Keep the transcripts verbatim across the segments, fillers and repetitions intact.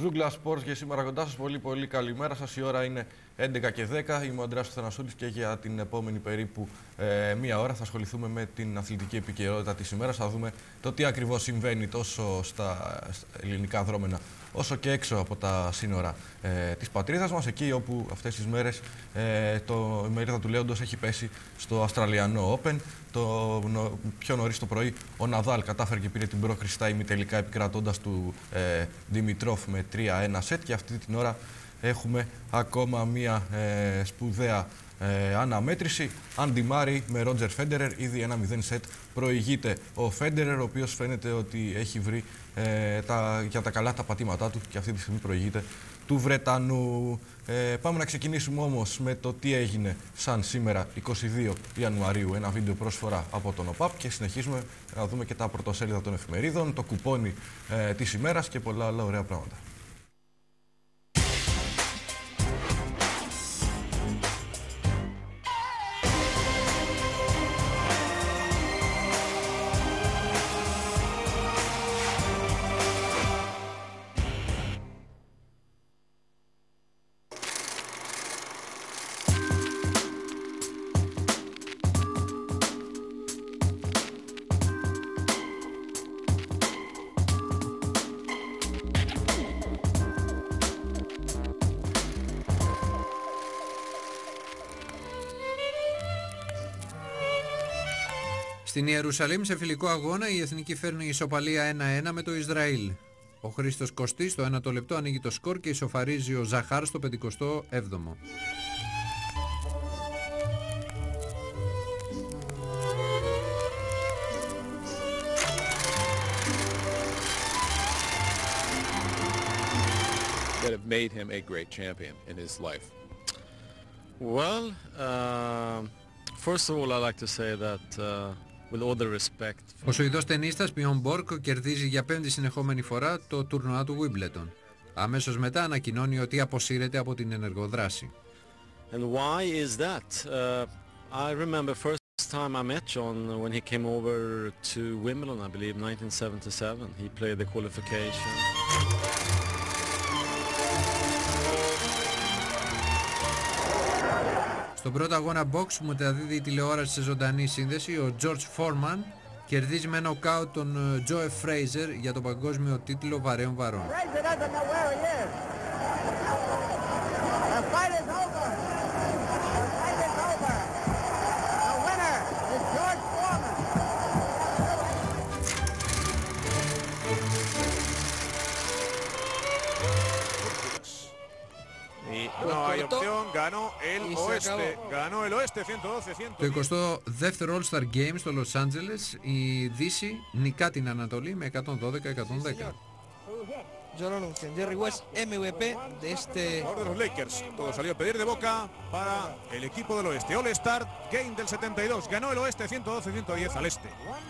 Ζούγκλα Sports και σήμερα κοντά σας. Πολύ πολύ καλημέρα σας. Η ώρα είναι έντεκα και δέκα. Είμαι ο Ανδρέας Θανασούλης και για την επόμενη περίπου ε, μία ώρα θα ασχοληθούμε με την αθλητική επικαιρότητα της ημέρας. Θα δούμε το τι ακριβώς συμβαίνει τόσο στα ελληνικά δρόμενα όσο και έξω από τα σύνορα ε, της πατρίδας μας, εκεί όπου αυτές τις μέρες ε, το, η μερίδα του Λέοντος έχει πέσει στο Αυστραλιανό Open. Το, νο, πιο νωρίς το πρωί ο Ναδάλ κατάφερε και πήρε την πρόκριση στα ημιτελικά επικρατώντας του ε, Δημητρόφ με τρία ένα σετ, και αυτή την ώρα έχουμε ακόμα μία ε, σπουδαία ε, αναμέτρηση. Άντι Μάρι με Ρότζερ Φέντερερ, ήδη ένα μηδέν σετ προηγείται ο Φέντερερ, ο οποίος φαίνεται ότι έχει βρει ε, τα, για τα καλά τα πατήματά του και αυτή τη στιγμή προηγείται του Βρετανού. Ε, πάμε να ξεκινήσουμε όμως με το τι έγινε σαν σήμερα εικοστή δεύτερη Ιανουαρίου, ένα βίντεο πρόσφορα από τον ΟΠΑΠ, και συνεχίζουμε να δούμε και τα πρωτοσέλιδα των εφημερίδων, το κουπόνι ε, της ημέρας και πολλά άλλα ωραία πράγματα. Στην Ιερουσαλήμ σε φιλικό αγώνα η Εθνική φέρνει ισοπαλία ένα ένα με το Ισραήλ. Ο Χρήστος Κωστής στο ένατο λεπτό ανοίγει το σκορ και ισοφαρίζει ο Ζαχάρ στο πενηκοστό έβδομο. That have made him a great champion in his life? Well, uh, first of all, I like to say that uh, with all the respect. Ο Σουηδός τενίστας Μπιον Μπορκ κερδίζει για πέμπτη συνεχόμενη φορά το τουρνουά του Wimbledon. Αμέσως μετά ανακοινώνει ότι αποσύρεται από την ενεργοδράση. And why is that? Uh, I remember first time I met John when he came over to Wimbledon, I believe nineteen seventy-seven. He played the qualification. Στον πρώτο αγώνα box που μεταδίδει η τηλεόραση σε ζωντανή σύνδεση, ο George Foreman κερδίζει με νοκάουτ τον Joe Fraser για τον παγκόσμιο τίτλο βαρέων βαρών. No hay opción, ganó el Oeste, ganó el Oeste ciento doce ciento diez. Το εικοστό δεύτερο All-Star Games στο Los Angeles, η Δύση νικά την Ανατολή με εκατόν δώδεκα εκατόν δέκα. Yo lo anuncio, Jerry West M V P de este... Jugador de los Lakers, todo salió a pedir de boca para el equipo del Oeste. All-Star Game del setenta y dos, ganó el Oeste ciento doce ciento diez al Este.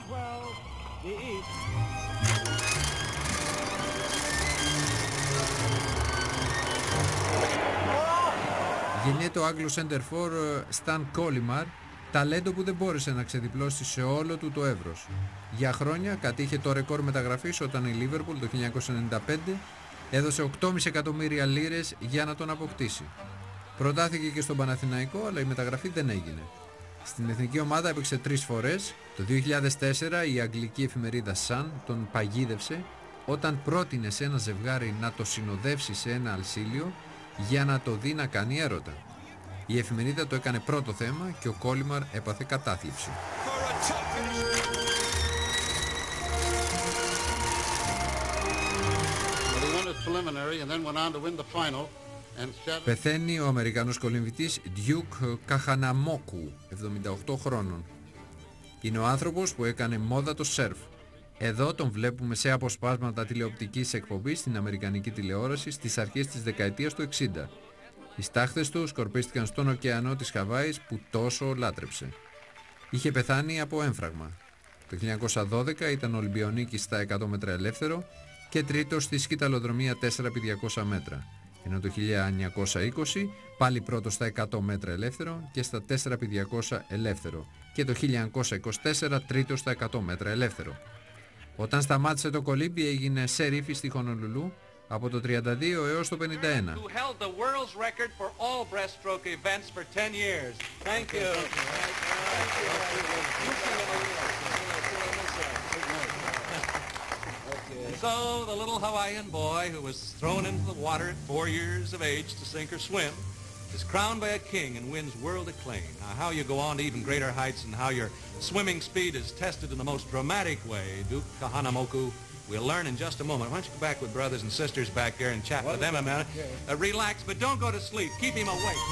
Γεννιέται ο Άγγλος σέντερφορ Σταν Κόλιμαρ, ταλέντο που δεν μπόρεσε να ξεδιπλώσει σε όλο του το εύρος. Για χρόνια κατήχε το ρεκόρ μεταγραφής όταν η Λίβερπουλ το χίλια εννιακόσια ενενήντα πέντε έδωσε οκτώ κόμμα πέντε εκατομμύρια λίρες για να τον αποκτήσει. Προτάθηκε και στον Παναθηναϊκό, αλλά η μεταγραφή δεν έγινε. Στην εθνική ομάδα έπαιξε τρεις φορές. Το δύο χιλιάδες τέσσερα η αγγλική εφημερίδα Sun τον παγίδευσε όταν πρότεινε σε ένα ζευγάρι να το συνοδεύσει σε ένα αλσίλιο για να το δει να κάνει έρωτα. Η εφημερίδα το έκανε πρώτο θέμα και ο Κόλιμαρ έπαθε κατάθλιψη. Πεθαίνει ο Αμερικανός κολυμβητής Duke Καχαναμόκου, εβδομήντα οκτώ χρόνων. Είναι ο άνθρωπος που έκανε μόδα το σερφ. Εδώ τον βλέπουμε σε αποσπάσματα τηλεοπτικής εκπομπής στην αμερικανική τηλεόραση στις αρχές της δεκαετίας του εξήντα. Οι στάχτες του σκορπίστηκαν στον ωκεανό της Χαβάης που τόσο λάτρεψε. Είχε πεθάνει από έμφραγμα. Το χίλια εννιακόσια δώδεκα ήταν Ολυμπιονίκης στα εκατό μέτρα ελεύθερο και τρίτος στη σκηταλοδρομία τέσσερα επί διακόσια μέτρα. Ενώ το χίλια εννιακόσια είκοσι πάλι πρώτος στα εκατό μέτρα ελεύθερο και στα τέσσερα επί διακόσια ελεύθερο. Και το χίλια εννιακόσια είκοσι τέσσερα τρίτος στα εκατό μέτρα ελεύθερο. Όταν σταμάτησε το κολύμπι έγινε σερίφη στη Χονολουλού από το τριάντα δύο έως το πενήντα ένα. Who held the world's record for all breaststroke events for ten years. Thank you. So the little Hawaiian boy who was thrown into the water at four years of age to sink or swim is crowned by a king and wins world acclaim. Now how you go on to even greater heights and how your swimming speed is tested in the most dramatic way, Duke Kahanamoku, we'll learn in just a moment. Why don't you go back with brothers and sisters back there and chat with them a minute. Uh, relax, but don't go to sleep. Keep him awake.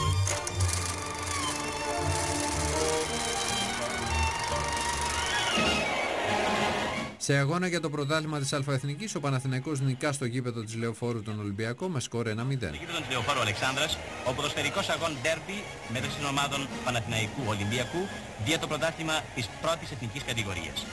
Σε αγώνα για το πρωτάθλημα της Αλφαεθνικής, ο Παναθηναϊκός νικά στο γήπεδο της Λεωφόρου τον Ολυμπιακό με σκορ ένα μηδέν. Στο γήπεδο της Λεωφόρου Αλεξάνδρας, ο ποδοσφαιρικός αγών ντέρμπι μεταξύ των ομάδων Παναθηναϊκού Ολυμπιακού δια το πρωτάθλημα της πρώτης εθνικής κατηγορίας.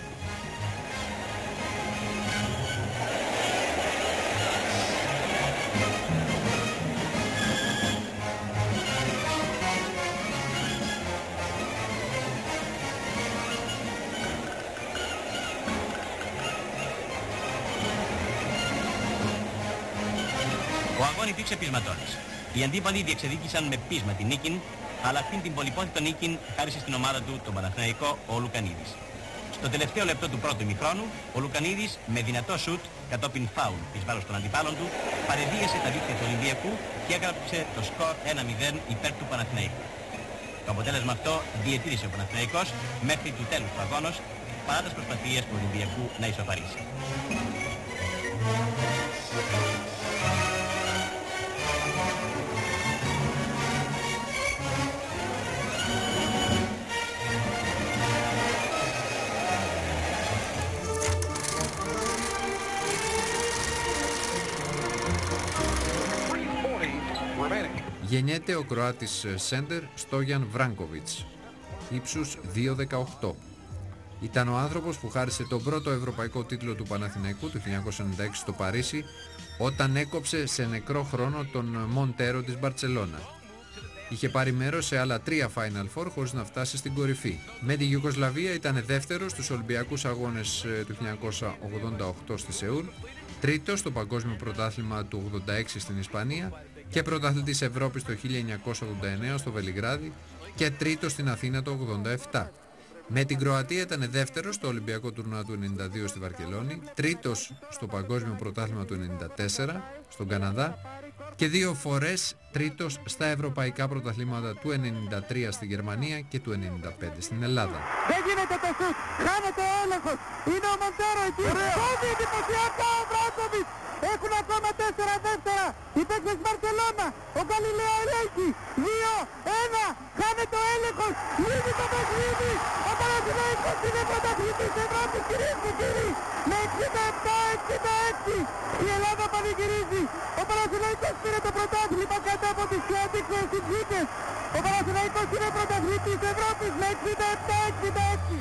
Ο αγώνα υπήρξε πεισματώνης. Οι αντίπαλοι διεξεδίκησαν με πείσμα την νίκην, αλλά αυτήν την πολυπόθητο νίκην χάρισε στην ομάδα του τον Παναθηναϊκό ο Λουκανίδης. Στο τελευταίο λεπτό του πρώτου ημιχρόνου, ο Λουκανίδης με δυνατό σουτ κατόπιν φάουλ εις βάρος των αντιπάλων του παρεδίασε τα δίχτυα του Ολυμπιακού και έγραψε το σκορ ένα μηδέν υπέρ του Παναθηναϊκού. Το αποτέλεσμα αυτό διατήρησε ο Παναθηναϊκός μέχρι του τέλους του αγώνος παρά τις προσπαθίες του Ολυμπιακού να ισοφαρίσει. Γεννιέται ο Κροάτης σέντερ Στόγιαν Βράνκοβιτς, ύψους δύο δεκαοκτώ. Ήταν ο άνθρωπος που χάρισε τον πρώτο ευρωπαϊκό τίτλο του Παναθηναϊκού το χίλια εννιακόσια ενενήντα έξι στο Παρίσι, όταν έκοψε σε νεκρό χρόνο τον Μοντέρο της Μπαρτσελώνα. Είχε πάρει μέρος σε άλλα τρία Final Four χωρίς να φτάσει στην κορυφή. Με τη Ιουγκοσλαβία ήταν δεύτερος στους Ολυμπιακούς Αγώνες του χίλια εννιακόσια ογδόντα οκτώ στη Σεούλ, τρίτος στο Παγκόσμιο Πρωτάθλημα του ογδόντα έξι στην Ισπανία και πρωταθλητής Ευρώπης το χίλια εννιακόσια ογδόντα εννέα στο Βελιγράδι και τρίτος στην Αθήνα το ογδόντα επτά. Με την Κροατία ήταν δεύτερος στο Ολυμπιακό Τουρνουά του ενενήντα δύο στη Βαρκελόνη, τρίτος στο Παγκόσμιο Πρωτάθλημα του ενενήντα τέσσερα στον Καναδά και δύο φορές τρίτος στα Ευρωπαϊκά Πρωταθλήματα του ενενήντα τρία στη Γερμανία και του ενενήντα πέντε στην Ελλάδα. Δεν γίνεται το σουτ, χάνεται ο έλεγχος, είναι ο Μοντέρο εκεί, κόβει εντυπωσιακά ο Βράνκοβιτς, έχουν ακόμα τέσσερα δεύτερα, οι παίκτες Μπαρσελώνα, ο Γκαλιλαίο ελέγχει, δύο ένα, χάνεται ο έλεγχος, λύνει το παιχνίδι, ο Παναθηναϊκός είναι πρωταθλητής Ευρώπης κυρίες και κύριοι, με εξήντα επτά εξήντα έξι, η Ελλάδα πανηγυρίζει, ο Παναθηναϊκός πήρε το πρωτάθλημα κάτω από τις πιο αντίξωες συνθήκες, ο Παναθηναϊκός είναι πρωταθλητής Ευρώπης με εξήντα επτά εξήντα έξι.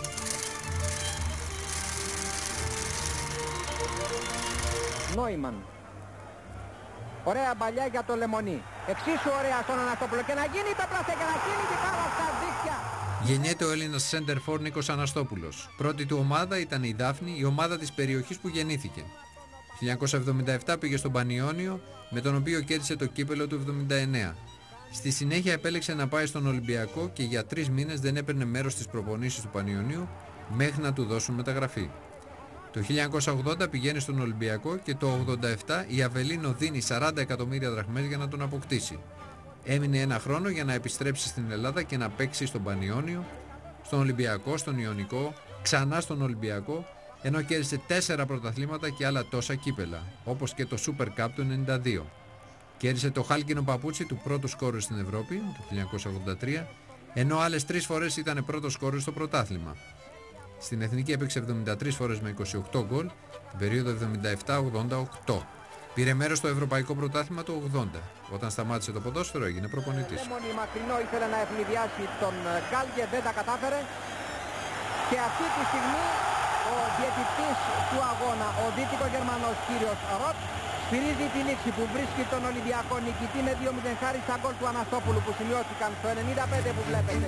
Νόημαν. Ωραία μπαλιά για το Λεμονί. Εξίσου ωραία στον Αναστόπουλο και να γίνει το πλάσε και να γίνει και πάρα στα δίκτυα. Γεννιέται ο Έλληνας σέντερ φορ Νίκος Αναστόπουλος. Πρώτη του ομάδα ήταν η Δάφνη, η ομάδα της περιοχής που γεννήθηκε. χίλια εννιακόσια εβδομήντα επτά πήγε στον Πανιόνιο, με τον οποίο κέρδισε το κύπελο του εβδομήντα εννέα. Στη συνέχεια επέλεξε να πάει στον Ολυμπιακό και για τρεις μήνες δεν έπαιρνε μέρος στις προπονήσεις του Πανιωνίου μέχρι να του δώσουν μεταγραφή. Το χίλια εννιακόσια ογδόντα πηγαίνει στον Ολυμπιακό και το ογδόντα επτά η Αβελίνο δίνει σαράντα εκατομμύρια δραχμές για να τον αποκτήσει. Έμεινε ένα χρόνο για να επιστρέψει στην Ελλάδα και να παίξει στον Πανιόνιο, στον Ολυμπιακό, στον Ιωνικό, ξανά στον Ολυμπιακό, ενώ κέρδισε τέσσερα πρωταθλήματα και άλλα τόσα κύπελα, όπως και το Super Cup του ενενήντα δύο. Κέρδισε το χάλκινο παπούτσι του πρώτου σκόρερ στην Ευρώπη, το χίλια εννιακόσια ογδόντα τρία, ενώ άλλες τρεις φορές ήταν πρώτος σκόρερ στο πρωτάθλημα. Στην Εθνική έπαιξε εβδομήντα τρεις φορές με είκοσι οκτώ γκολ την περίοδο εβδομήντα επτά ογδόντα οκτώ. Πήρε μέρος στο Ευρωπαϊκό Πρωτάθλημα του ογδόντα. Όταν σταμάτησε το ποδόσφαιρο έγινε προπονητής. Λέμονι μακρινό ήθελε να ευνηδιάσει τον Γκάλγε, δεν τα κατάφερε. Και αυτή τη στιγμή ο διαιτητής του αγώνα, ο Δυτικογερμανός κύριος Ροτ, σφυρίζει τη λήξη που βρίσκει τον Ολυμπιακό νικητή με δύο μηδέν χάρη στα γκολ του Αναστόπουλου που σημειώθηκαν στο ενενήντα πέντε που βλέπετε.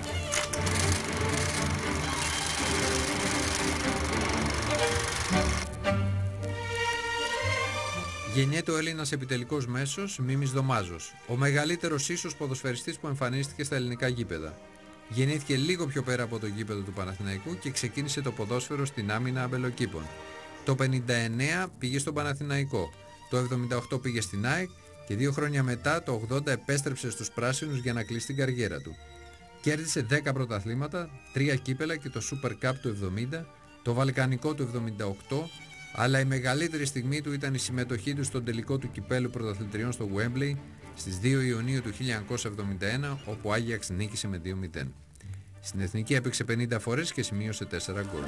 Γεννιέται ο Έλληνας επιτελικός μέσος Μίμης Δωμάζος, ο μεγαλύτερος ίσως ποδοσφαιριστής που εμφανίστηκε στα ελληνικά γήπεδα. Γεννήθηκε λίγο πιο πέρα από το γήπεδο του Παναθηναϊκού και ξεκίνησε το ποδόσφαιρο στην άμυνα αμπελοκήπων. Το πενήντα εννέα πήγε στον Παναθηναϊκό, το εβδομήντα οκτώ πήγε στην ΑΕΚ και δύο χρόνια μετά, το ογδόντα, επέστρεψε στους πράσινους για να κλείσει την καριέρα του. Κέρδισε δέκα πρωταθλήματα, τρία κύπελα και το Super Cup του εβδομήντα, το Βαλκανικό του εβδομήντα οκτώ, αλλά η μεγαλύτερη στιγμή του ήταν η συμμετοχή του στον τελικό του κυπέλου πρωταθλητριών στο Wembley στις δύο Ιουνίου του χίλια εννιακόσια εβδομήντα ένα, όπου ο Άγιαξ νίκησε με δύο μηδέν. Στην εθνική έπαιξε πενήντα φορές και σημείωσε τέσσερα γκολ.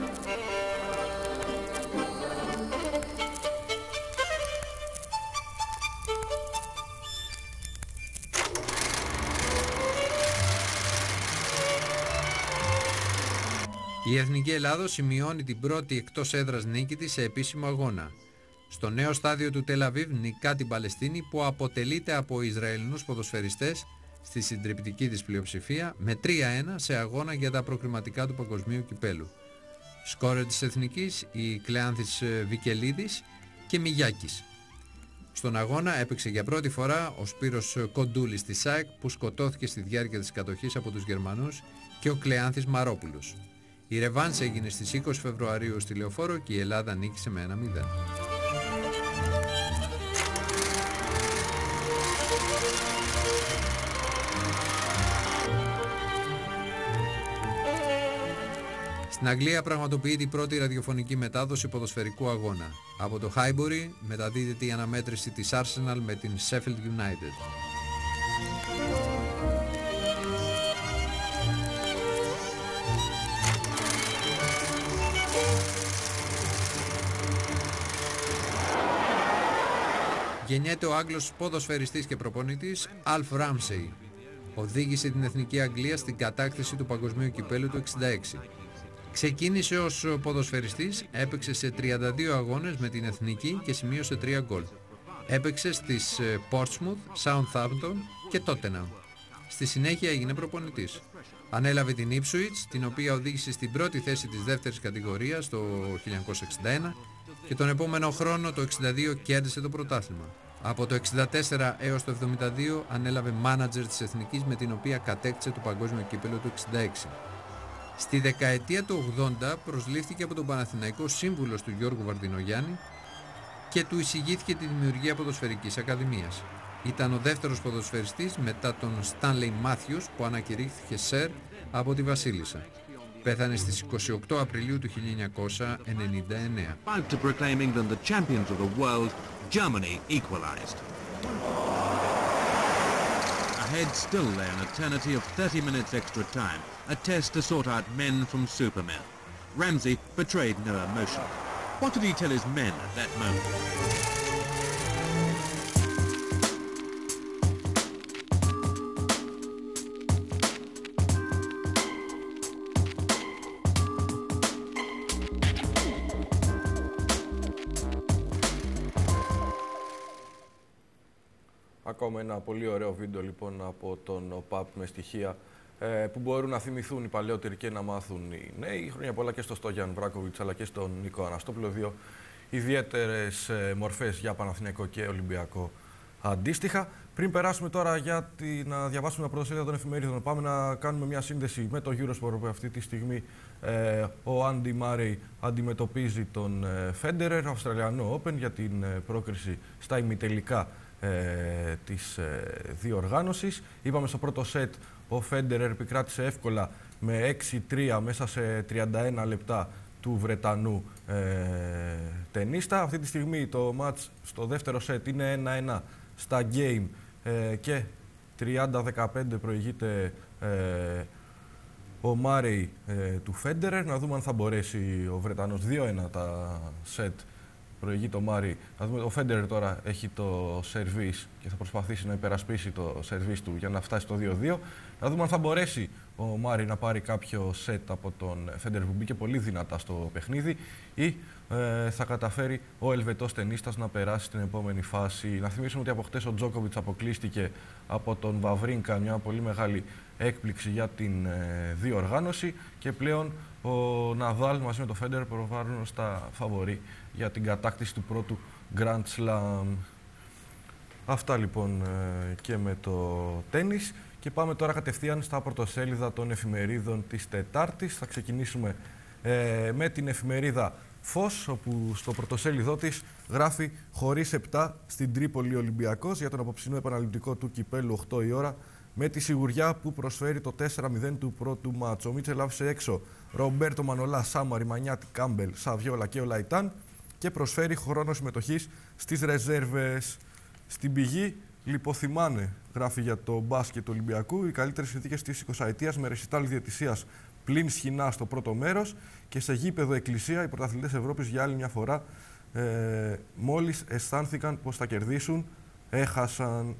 Η Εθνική Ελλάδος σημειώνει την πρώτη εκτός έδρας νίκη της σε επίσημο αγώνα. Στο νέο στάδιο του Τελ Αβίβ νικά την Παλαιστίνη, που αποτελείται από Ισραηλινούς ποδοσφαιριστές στη συντριπτική της πλειοψηφία, με τρία ένα σε αγώνα για τα προκριματικά του παγκοσμίου κυπέλου. Σκόρερ της Εθνικής η Κλεάνθης Βικελίδης και Μιγιάκης. Στον αγώνα έπαιξε για πρώτη φορά ο Σπύρος Κοντούλης της ΑΕΚ, που σκοτώθηκε στη διάρκεια της κατοχής από τους Γερμανούς, και ο Κλεάνθης Μαρόπουλος. Η ρεβάνς έγινε στις είκοσι Φεβρουαρίου στη Λεωφόρο και η Ελλάδα νίκησε με ένα μηδέν. Στην Αγγλία πραγματοποιείται η πρώτη ραδιοφωνική μετάδοση ποδοσφαιρικού αγώνα. Από το Highbury μεταδίδεται η αναμέτρηση της Arsenal με την Sheffield United. Γεννιέται ο Άγγλος ποδοσφαιριστής και προπονητής Αλφ Ράμσεϊ. Οδήγησε την Εθνική Αγγλία στην κατάκτηση του παγκοσμίου κυπέλου του εξήντα έξι. Ξεκίνησε ως ποδοσφαιριστής, έπαιξε σε τριάντα δύο αγώνες με την Εθνική και σημείωσε τρία γκολ. Έπαιξε στις Portsmouth, Southampton και Tottenham. Στη συνέχεια έγινε προπονητής. Ανέλαβε την Ipswich, την οποία οδήγησε στην πρώτη θέση της δεύτερης κατηγορίας το χίλια εννιακόσια εξήντα ένα και τον επόμενο χρόνο, το εξήντα δύο, κέρδισε το πρωτάθλημα. Από το εξήντα τέσσερα έως το εβδομήντα δύο ανέλαβε μάνατζερ της Εθνικής, με την οποία κατέκτησε το παγκόσμιο κύπελλο του εξήντα έξι. Στη δεκαετία του ογδόντα προσλήφθηκε από τον Παναθηναϊκό σύμβουλος του Γιώργου Βαρδινογιάννη και του εισηγήθηκε τη δημιουργία ποδοσφαιρικής ακαδημίας. Ήταν ο δεύτερος ποδοσφαιριστής μετά τον Στάνλεϊ Μάθιους, που ανακηρύχθηκε σερ από τη Βασίλισσα. Πέθανε στις είκοσι οκτώ Απριλίου του χίλια εννιακόσια ενενήντα εννέα. About to proclaim England the champions of the world, Germany equalized. Ahead still lay an eternity of thirty minutes extra time, a test to sort out men from supermen. Ramsey betrayed no emotion. What did he tell his men at that moment? Ακόμα ένα πολύ ωραίο βίντεο λοιπόν από τον ΟΠΑΠ με στοιχεία ε, που μπορούν να θυμηθούν οι παλαιότεροι και να μάθουν οι νέοι. Χρόνια πολλά και στο Στόγιαν Βράκοβιτς αλλά και στον Νίκο Αναστόπουλο. Δύο ιδιαίτερες ε, μορφές για Παναθηναϊκό και Ολυμπιακό αντίστοιχα. Πριν περάσουμε τώρα για τη, να διαβάσουμε τα πρωτοσέλιδα των εφημερίδων, πάμε να κάνουμε μια σύνδεση με το Eurosport, που αυτή τη στιγμή ε, ο Άντι Μάρεϊ αντιμετωπίζει τον Φέντερερ, ε, Αυστραλιανό Open, για την ε, πρόκριση στα ημιτελικά Ε, της ε, διοργάνωσης. Είπαμε στο πρώτο σετ ο Φέντερερ επικράτησε εύκολα με έξι τρία μέσα σε τριάντα ένα λεπτά του Βρετανού ε, τενίστα. Αυτή τη στιγμή το μάτς στο δεύτερο σετ είναι ένα ένα στα game ε, και τριάντα δεκαπέντε προηγείται ε, ο Μάρεϊ ε, του Φέντερερ. Να δούμε αν θα μπορέσει ο Βρετανός. δύο ένα τα σετ προηγεί το Μάρι. Ο Φέντερερ τώρα έχει το σερβίς και θα προσπαθήσει να υπερασπίσει το σερβίς του για να φτάσει στο δύο δύο. Να δούμε αν θα μπορέσει ο Μάρι να πάρει κάποιο σετ από τον Φέντερερ, που μπήκε πολύ δυνατά στο παιχνίδι, ή ε, θα καταφέρει ο Ελβετός τενίστας να περάσει στην επόμενη φάση. Να θυμίσουμε ότι από χτες ο Τζόκοβιτς αποκλείστηκε από τον Βαβρίνκα, μια πολύ μεγάλη έκπληξη για την ε, διοργάνωση, και πλέον ο Ναδάλ μαζί με τον Φέντερερ προβάλλουν στα φαβορί για την κατάκτηση του πρώτου Grand Slam. Αυτά λοιπόν και με το τένις. Και πάμε τώρα κατευθείαν στα πρωτοσέλιδα των εφημερίδων της Τετάρτης. Θα ξεκινήσουμε ε, με την εφημερίδα Φως, όπου στο πρωτοσέλιδό της γράφει χωρίς επτά στην Τρίπολη Ολυμπιακός για τον απόψινό επαναληπτικό του κυπέλου οκτώ η ώρα, με τη σιγουριά που προσφέρει το τέσσερα μηδέν του πρώτου μάτσο. Ο Μίτσελ άφησε έξω Ρομπέρτο Μανολά, Σάμαρη, Μανιάτη, Κάμπελ, Σαβιόλα και Ολαϊτάν και προσφέρει χρόνο συμμετοχής στις ρεζέρβες. Στην Πηγή λιποθυμάνε, γράφει για το μπάσκετ του Ολυμπιακού, οι καλύτερες συνθήκες της εικοσαετίας με ρεσιτάλ διαιτησίας πλην σχοινά στο πρώτο μέρος και σε γήπεδο Εκκλησία οι πρωταθλητές Ευρώπης για άλλη μια φορά ε, μόλις αισθάνθηκαν πως θα κερδίσουν, έχασαν.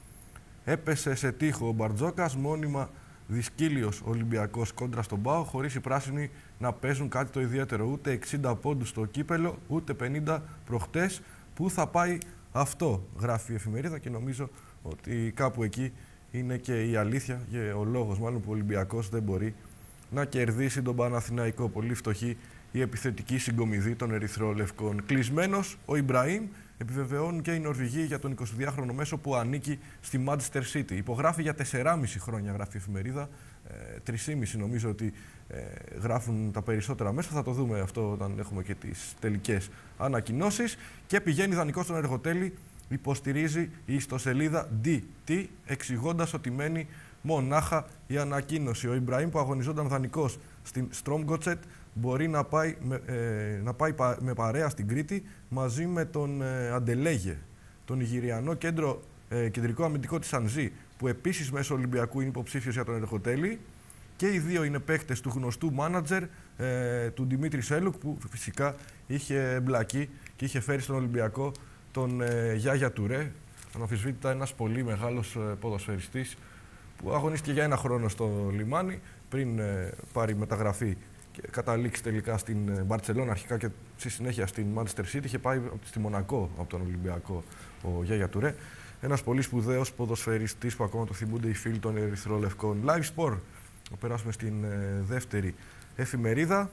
Έπεσε σε τείχο ο Μπαρτζόκας, μόνιμα δυσκύλιος Ολυμπιακός κόντρα στον ΠΑΟ, χωρίς οι πράσινοι να παίζουν κάτι το ιδιαίτερο. Ούτε εξήντα πόντους στο κύπελο, ούτε πενήντα προχτές. Πού θα πάει αυτό, γράφει η εφημερίδα, και νομίζω ότι κάπου εκεί είναι και η αλήθεια και ο λόγος μάλλον που ο Ολυμπιακός δεν μπορεί να κερδίσει τον Παναθηναϊκό. Πολύ φτωχή η επιθετική συγκομιδή των ερυθρόλευκων. Κλεισμένος ο Ιμπραήμ, επιβεβαιώνουν και οι Νορβηγοί για τον εικοσιδυάχρονο μέσο που ανήκει στη Manchester City. Υπογράφει για τεσσεράμισι χρόνια, γράφει η εφημερίδα. Ε, τρισήμισι νομίζω ότι ε, γράφουν τα περισσότερα μέσα. Θα το δούμε αυτό όταν έχουμε και τις τελικές ανακοινώσεις. Και πηγαίνει δανεικός στον Εργοτέλη, υποστηρίζει η ιστοσελίδα ντι τι, εξηγώντας ότι μένει μονάχα η ανακοίνωση. Ο Ιμπραήμ, που αγωνιζόταν δανεικός στην Στρόμγκοτσετ, μπορεί να πάει, με, ε, να πάει πα, με παρέα στην Κρήτη μαζί με τον ε, Αντελέγε, τον Ιγυριανό κέντρο, ε, κεντρικό αμυντικό της Ανζή, που επίσης μέσω Ολυμπιακού είναι υποψήφιος για τον Εργοτέλη. Και οι δύο είναι παίκτες του γνωστού μάνατζερ, ε, του Δημήτρη Σέλουκ, που φυσικά είχε εμπλακεί και είχε φέρει στον Ολυμπιακό τον ε, Γιάγια Τουρέ. Αναμφισβήτητα ένας πολύ μεγάλος ε, ποδοσφαιριστής που αγωνίστηκε για ένα χρόνο στο λιμάνι πριν ε, πάρει μεταγραφή και καταλήξει τελικά στην Μπαρτσελόνα αρχικά και στη συνέχεια στην Manchester City. Είχε πάει στη Μονακό από τον Ολυμπιακό ο Γιάγια Τουρέ. Ένας πολύ σπουδαίος ποδοσφαιριστής που ακόμα το θυμούνται οι φίλοι των ερυθρόλευκων. Live Sport. Θα περάσουμε στην ε, δεύτερη εφημερίδα.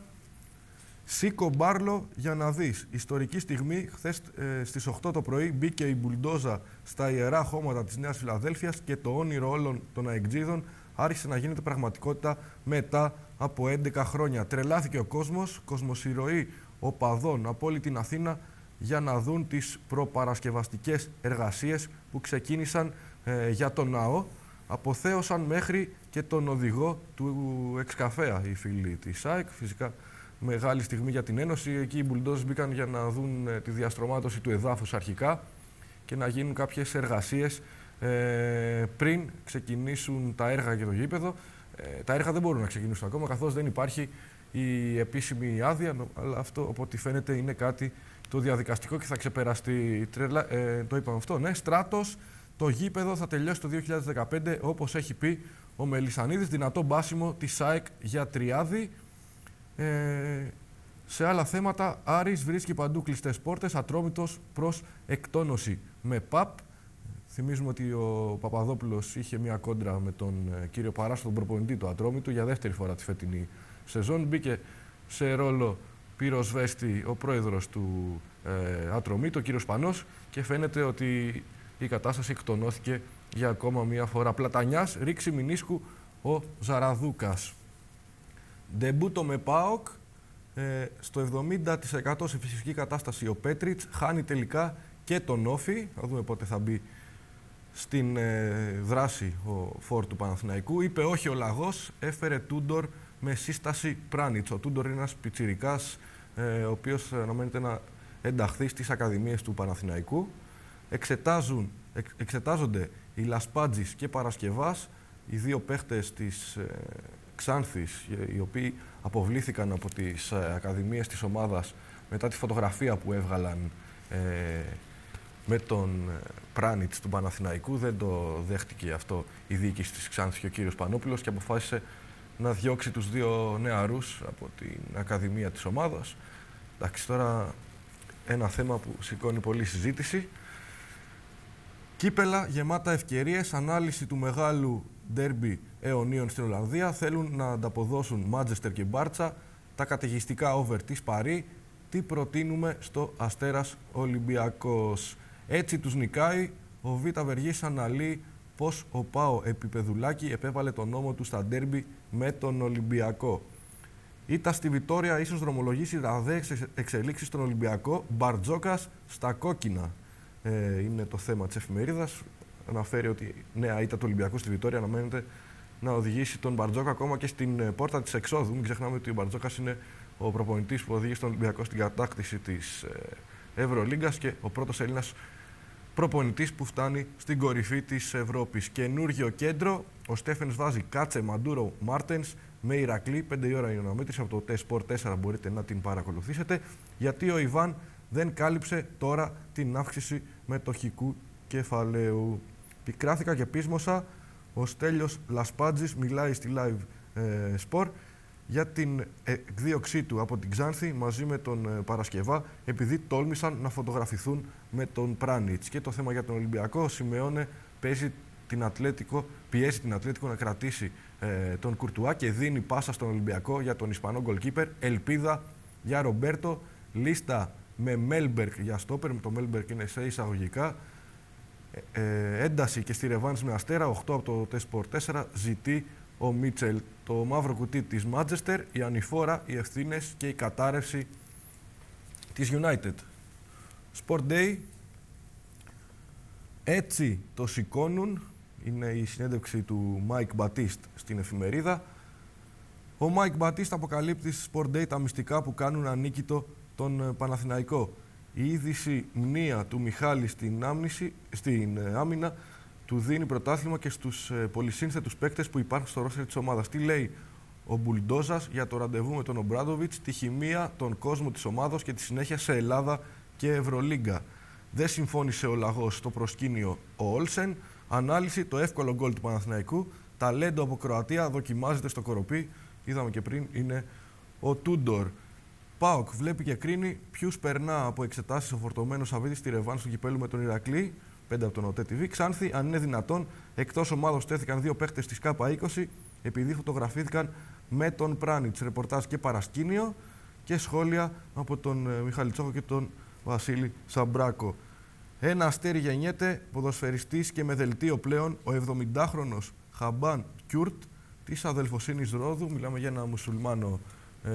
Σήκω Μπάρλο για να δεις. Ιστορική στιγμή. Χθες ε, στις οκτώ το πρωί μπήκε η μπουλντόζα στα ιερά χώματα της Νέας Φιλαδέλφειας και το όνειρο όλων των αεκτζίδων άρχισε να γίνεται πραγματικότητα μετά από έντεκα χρόνια. Τρελάθηκε ο κόσμος, κοσμοσυρωή οπαδών από όλη την Αθήνα για να δουν τις προπαρασκευαστικές εργασίες που ξεκίνησαν ε, για τον ναό. Αποθέωσαν μέχρι και τον οδηγό του εξκαφέα οι φίλοι της ΑΕΚ. Φυσικά μεγάλη στιγμή για την Ένωση. Εκεί οι μπουλντόζες μπήκαν για να δουν ε, τη διαστρωμάτωση του εδάφους αρχικά και να γίνουν κάποιες εργασίες ε, πριν ξεκινήσουν τα έργα για το γήπεδο. Ε, τα έργα δεν μπορούν να ξεκινήσουν ακόμα, καθώς δεν υπάρχει η επίσημη άδεια, αλλά αυτό από ό,τι φαίνεται είναι κάτι το διαδικαστικό και θα ξεπεραστεί. Τρελα... Ε, το είπαμε αυτό, ναι. Στράτος, το γήπεδο θα τελειώσει το δύο χιλιάδες δεκαπέντε, όπως έχει πει ο Μελισσανίδης. Δυνατό μπάσιμο της ΑΕΚ για τριάδι. Ε, σε άλλα θέματα, Άρης βρίσκει παντού κλειστές πόρτες, Ατρόμητος προς εκτόνωση με ΠΑΠ. Θυμίζουμε ότι ο Παπαδόπουλος είχε μια κόντρα με τον ε, κύριο Παράσο, τον προπονητή του Ατρόμητου, για δεύτερη φορά τη φετινή σεζόν. Μπήκε σε ρόλο πυροσβέστη ο πρόεδρος του ε, Ατρομήτου, ο κύριος Πανός, και φαίνεται ότι η κατάσταση εκτονώθηκε για ακόμα μια φορά. Πλατανιάς, ρήξη μηνίσκου ο Ζαραδούκας. Ντεμπούτο με ΠΑΟΚ, ε, στο εβδομήντα τοις εκατό σε φυσική κατάσταση ο Πέτριτς, χάνει τελικά και τον Όφη. Θα δούμε πότε θα μπει στην ε, δράση ο φόρ του Παναθηναϊκού. Είπε όχι ο Λαγός, έφερε Τούντορ με σύσταση Πράνιτς. Ο Τούντορ είναι ένας πιτσιρικάς, ε, ο οποίος αναμένεται να ενταχθεί στις ακαδημίες του Παναθηναϊκού. Εξετάζουν, εξ, εξετάζονται οι Λασπάτζης και Παρασκευάς, οι δύο παίχτες της ε, Ξάνθης, οι οποίοι αποβλήθηκαν από τις ε, ακαδημίες της ομάδας μετά τη φωτογραφία που έβγαλαν ε, με τον Πράνιτς του Παναθηναϊκού. Δεν το δέχτηκε αυτό η διοίκηση της Ξάνθης και ο κύριος Πανόπουλος και αποφάσισε να διώξει τους δύο νεαρούς από την ακαδημία της ομάδας. Εντάξει, τώρα ένα θέμα που σηκώνει πολλή συζήτηση. Κύπελα γεμάτα ευκαιρίες, ανάλυση του μεγάλου ντέρμπι αιωνίων στην Ολλανδία. Θέλουν να ανταποδώσουν Μάντζεστερ και Μπάρτσα, τα καταιγιστικά over της Παρί, τι προτείνουμε στο Αστέρας Ολυμπιακός. Έτσι τους νικάει, ο Β' Βεργής αναλύει πως ο ΠΑΟ Επιπεδουλάκη επέβαλε τον νόμο του στα ντέρμπι με τον Ολυμπιακό. Ήττα στη Βιτόρια ίσως δρομολογήσει ραδαίες εξελίξεις στον Ολυμπιακό. Μπαρτζόκας στα κόκκινα ε, είναι το θέμα της εφημερίδας. Αναφέρει ότι νέα ήττα του Ολυμπιακού στη Βιτόρια αναμένεται να οδηγήσει τον Μπαρτζόκα ακόμα και στην πόρτα της εξόδου. Μην ξεχνάμε ότι ο Μπαρτζόκας είναι ο προπονητής που οδηγεί τον Ολυμπιακό στην κατάκτηση της Ευρωλίγκας και ο πρώτος Έλληνας προπονητής που φτάνει στην κορυφή της Ευρώπης. Καινούργιο κέντρο, ο Στέφενς βάζει Κάτσε, Μαντούρο, Μάρτενς με Ηρακλή. πέντε η ώρα είναι η αναμέτρηση από το T-Sport τέσσερα, μπορείτε να την παρακολουθήσετε. Γιατί ο Ιβάν δεν κάλυψε τώρα την αύξηση μετοχικού κεφαλαίου. Πικράθηκα και πείσμωσα. Ο Στέλιος Λασπάτζης μιλάει στη Live ε, Sport για την εκδίωξή του από την Ξάνθη μαζί με τον ε, Παρασκευά, επειδή τόλμησαν να φωτογραφηθούν με τον Πράνιτς. Και το θέμα για τον Ολυμπιακό, ο Σιμεώνε παίζει την Ατλέτικο, πιέζει την Ατλέτικο να κρατήσει ε, τον Κουρτουά και δίνει πάσα στον Ολυμπιακό για τον Ισπανό γκολκίπερ. Ελπίδα για Ρομπέρτο, λίστα με Μέλμπερκ για στόπερ, με το Μέλμπερκ είναι σε εισαγωγικά. Ε, ένταση και στη ρεβάνς με Αστέρα, οκτώ από το T-Sport τέσσερα, ζητεί ο Μίτσελ. Το μαύρο κουτί της Μάντσεστερ, η ανηφόρα, οι ευθύνες και η κατάρρευση της United. Sport Day, έτσι το σηκώνουν, είναι η συνέντευξη του Μάικ Μπατίστ στην εφημερίδα. Ο Μάικ Μπατίστ αποκαλύπτει στη Sport Day τα μυστικά που κάνουν ανίκητο τον Παναθηναϊκό. Η είδηση μνήα του Μιχάλη στην, άμνηση, στην άμυνα του δίνει πρωτάθλημα και στους ε, πολυσύνθετους παίκτες που υπάρχουν στο ρόστερ της ομάδας. Τι λέει ο Μπουλντόζας για το ραντεβού με τον Ομπράντοβιτς, τη χημεία, τον κόσμο της ομάδος και τη συνέχεια σε Ελλάδα και Ευρωλίγκα. Δεν συμφώνησε ο Λαγός στο προσκήνιο ο Όλσεν. Ανάλυση, το εύκολο γκολ του Παναθηναϊκού. Ταλέντο από Κροατία δοκιμάζεται στο Κοροπή. Είδαμε και πριν, είναι ο Τούντορ. ΠΑΟΚ βλέπει και κρίνει ποιους περνά από εξετάσεις ο φορτωμένος Σαββίδης στη ρεβάνς του κυπέλου με τον Ηρακλή. πέντε από τον ΟΤΕ τι βι. Ξάνθη, αν είναι δυνατόν, εκτός ομάδος τέθηκαν δύο παίχτες της ΚΑΠΑ είκοσι επειδή φωτογραφήθηκαν με τον Πράνιτς. Ρεπορτάζ και παρασκήνιο και σχόλια από τον ε, Μιχάλη Τσόχο και τον Βασίλη Σαμπράκο. Ένα αστέρι γεννιέται, ποδοσφαιριστής και με δελτίο πλέον, ο εβδομηντάχρονος Χαμπάν Κιούρτ της αδελφοσύνης Ρόδου. Μιλάμε για ένα μουσουλμάνο ε,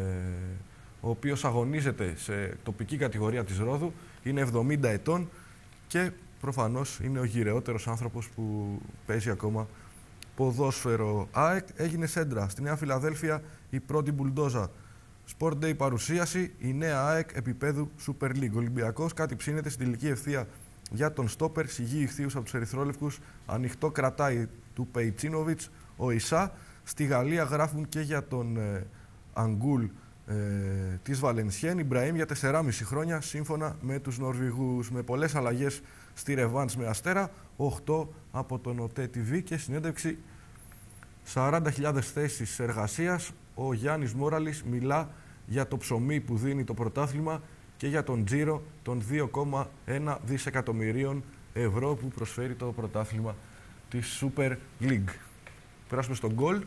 ο οποίος αγωνίζεται σε τοπική κατηγορία της Ρόδου, είναι εβδομήντα ετών και προφανώς είναι ο γυρεότερος άνθρωπος που παίζει ακόμα ποδόσφαιρο. ΑΕΚ έγινε σέντρα. Στη Νέα Φιλαδέλφια η πρώτη μπουλντόζα. Sport Day παρουσίαση, η νέα ΑΕΚ επίπεδου Super League. Ο Ολυμπιακός κάτι ψήνεται στην τελική ευθεία για τον στόπερ, σιγή ηχθείους από τους ερυθρόλευκους, ανοιχτό κρατάει του Πεϊτσίνοβιτς ο Ισά. Στη Γαλλία γράφουν και για τον ε, Αγκούλ ε, της Βαλενσιέν, Ιμπραήμ για τεσσεράμισι χρόνια σύμφωνα με τους Νορβηγούς, με πολλές αλλαγές στη ρεβάνς με Αστέρα, οκτώ από τον ΟΤΕ τι βι και συνέντευξη σαράντα χιλιάδες θέσεις εργασίας. Ο Γιάννης Μόραλης μιλά για το ψωμί που δίνει το πρωτάθλημα και για τον τζίρο των δύο κόμμα ένα δισεκατομμυρίων ευρώ που προσφέρει το πρωτάθλημα της Super League. Περάσουμε στον γκολ.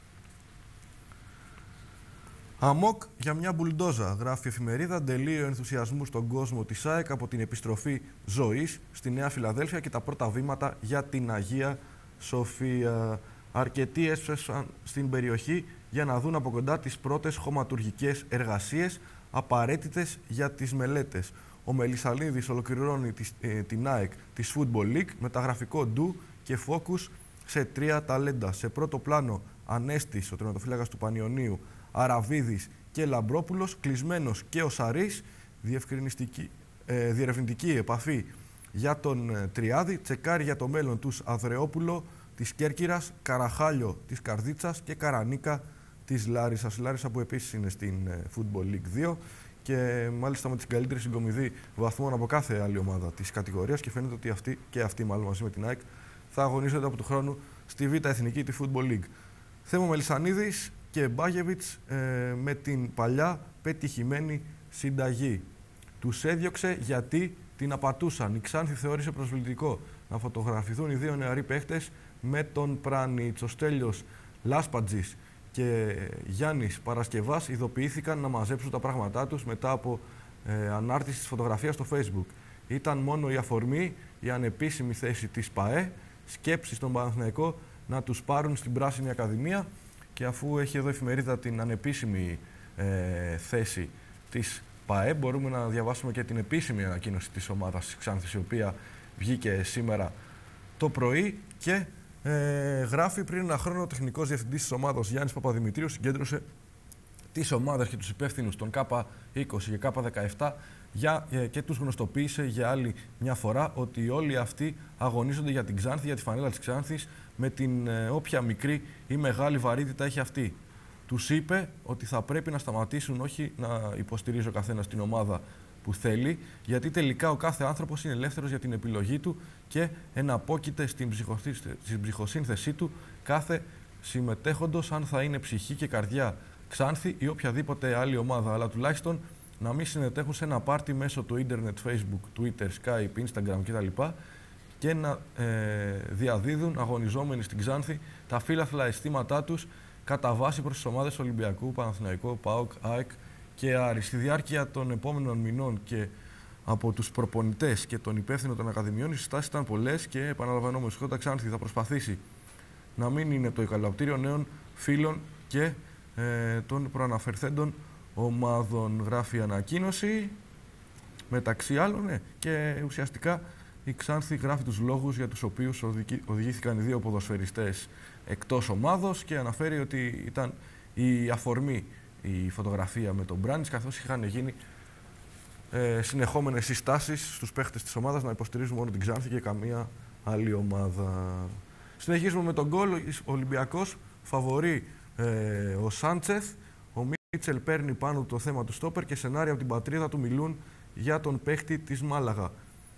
Αμόκ για μια μπουλντόζα, γράφει η εφημερίδα. Τελείο ενθουσιασμού στον κόσμο της ΑΕΚ από την επιστροφή ζωής στη Νέα Φιλαδέλφια και τα πρώτα βήματα για την Αγία Σοφία. Αρκετοί έσπευσαν στην περιοχή για να δουν από κοντά τις πρώτες χωματουργικές εργασίες απαραίτητες για τις μελέτες. Ο Μελισσαλίδης ολοκληρώνει ε, την ΑΕΚ της Football League με τα γραφικό ντου και focus σε τρία ταλέντα. Σε πρώτο πλάνο Ανέστης, ο τερματοφύλακας του Πανιωνίου, Αραβίδης και Λαμπρόπουλος, κλεισμένος και ο Σαρής, ε, διερευνητική επαφή για τον ε, Τριάδη, τσεκάρει για το μέλλον τους Αδρεόπουλο της Κέρκυρας, Καραχάλιο της Καρδίτσας και Καρανίκα της Λάρισσας. Η Λάρισσα που επίσης είναι στην ε, Football League δύο και μάλιστα με την καλύτερη συγκομιδή βαθμών από κάθε άλλη ομάδα της κατηγορίας και φαίνεται ότι αυτή και αυτή μάλλον μαζί με την ΑΕΚ θα αγωνίζονται από του χρόνου στη Β' Εθνική τη Football League. Θέμο Μελισσανίδης και Μπάγεβιτς ε, με την παλιά πετυχημένη συνταγή. Τους έδιωξε γιατί την απατούσαν. Η Ξάνθη θεώρησε προσβλητικό να φωτογραφηθούν οι δύο νεαροί παίχτες με τον Πράνιτς. Ο Στέλιος Λάσπατζης και Γιάννης Παρασκευάς ειδοποιήθηκαν να μαζέψουν τα πράγματά τους μετά από ε, ανάρτηση της φωτογραφίας στο Facebook. Ήταν μόνο η αφορμή, η ανεπίσημη θέση της ΠΑΕ, σκέψη στον Παναθηναϊκό να τους πάρουν στην Πράσινη Ακαδημία, και αφού έχει εδώ η εφημερίδα την ανεπίσημη ε, θέση της ΠΑΕ, μπορούμε να διαβάσουμε και την επίσημη ανακοίνωση της ομάδας της Ξάνθης, η οποία βγήκε σήμερα το πρωί και ε, γράφει: πριν ένα χρόνο ο τεχνικός διευθυντής της ομάδας Γιάννης Παπαδημητρίου συγκέντρωσε τις ομάδες και τους υπεύθυνους των K είκοσι και K δεκαεπτά για, ε, και τους γνωστοποίησε για άλλη μια φορά ότι όλοι αυτοί αγωνίζονται για την Ξάνθη, για τη φανέλα της Ξάνθης, με την ε, όποια μικρή ή μεγάλη βαρύτητα έχει αυτή. Τους είπε ότι θα πρέπει να σταματήσουν, όχι να υποστηρίζει ο καθένας την ομάδα που θέλει, γιατί τελικά ο κάθε άνθρωπος είναι ελεύθερος για την επιλογή του και εναπόκειται στην, στην ψυχοσύνθεσή του κάθε συμμετέχοντος, αν θα είναι ψυχή και καρδιά Ξάνθη ή οποιαδήποτε άλλη ομάδα, αλλά τουλάχιστον να μην συμμετέχουν σε ένα πάρτι μέσω του ίντερνετ, Facebook, Twitter, Skype, Instagram κτλ. Και να ε, διαδίδουν αγωνιζόμενοι στην Ξάνθη τα φύλαθλα αισθήματά τους κατά βάση προς τις ομάδες Ολυμπιακού, Παναθηναϊκού, ΠΑΟΚ, ΑΕΚ και Άρη. Στη διάρκεια των επόμενων μηνών και από τους προπονητές και τον υπεύθυνο των Ακαδημιών, οι συστάσεις ήταν πολλές και επαναλαμβανόμενο, η Σκότα Ξάνθη θα προσπαθήσει να μην είναι το εγκαταλαπτήριο νέων φίλων και ε, των προαναφερθέντων ομάδων, γράφει η ανακοίνωση. Μεταξύ άλλων, ναι, και ουσιαστικά η Ξάνθη γράφει τους λόγους για τους οποίους οδηγήθηκαν οι δύο ποδοσφαιριστές εκτός ομάδος και αναφέρει ότι ήταν η αφορμή η φωτογραφία με τον Μπράνιτς, καθώς είχαν γίνει ε, συνεχόμενες συστάσεις στους παίχτες της ομάδας να υποστηρίζουν μόνο την Ξάνθη και καμία άλλη ομάδα. Συνεχίζουμε με τον γκολ. Ο Ολυμπιακός φαβορεί ε, ο Σάντσεθ. Ο Μίτσελ παίρνει πάνω το θέμα του στόπερ και σενάρια από την πατρίδα του μιλούν για τον παίχτη της Μάλαγα.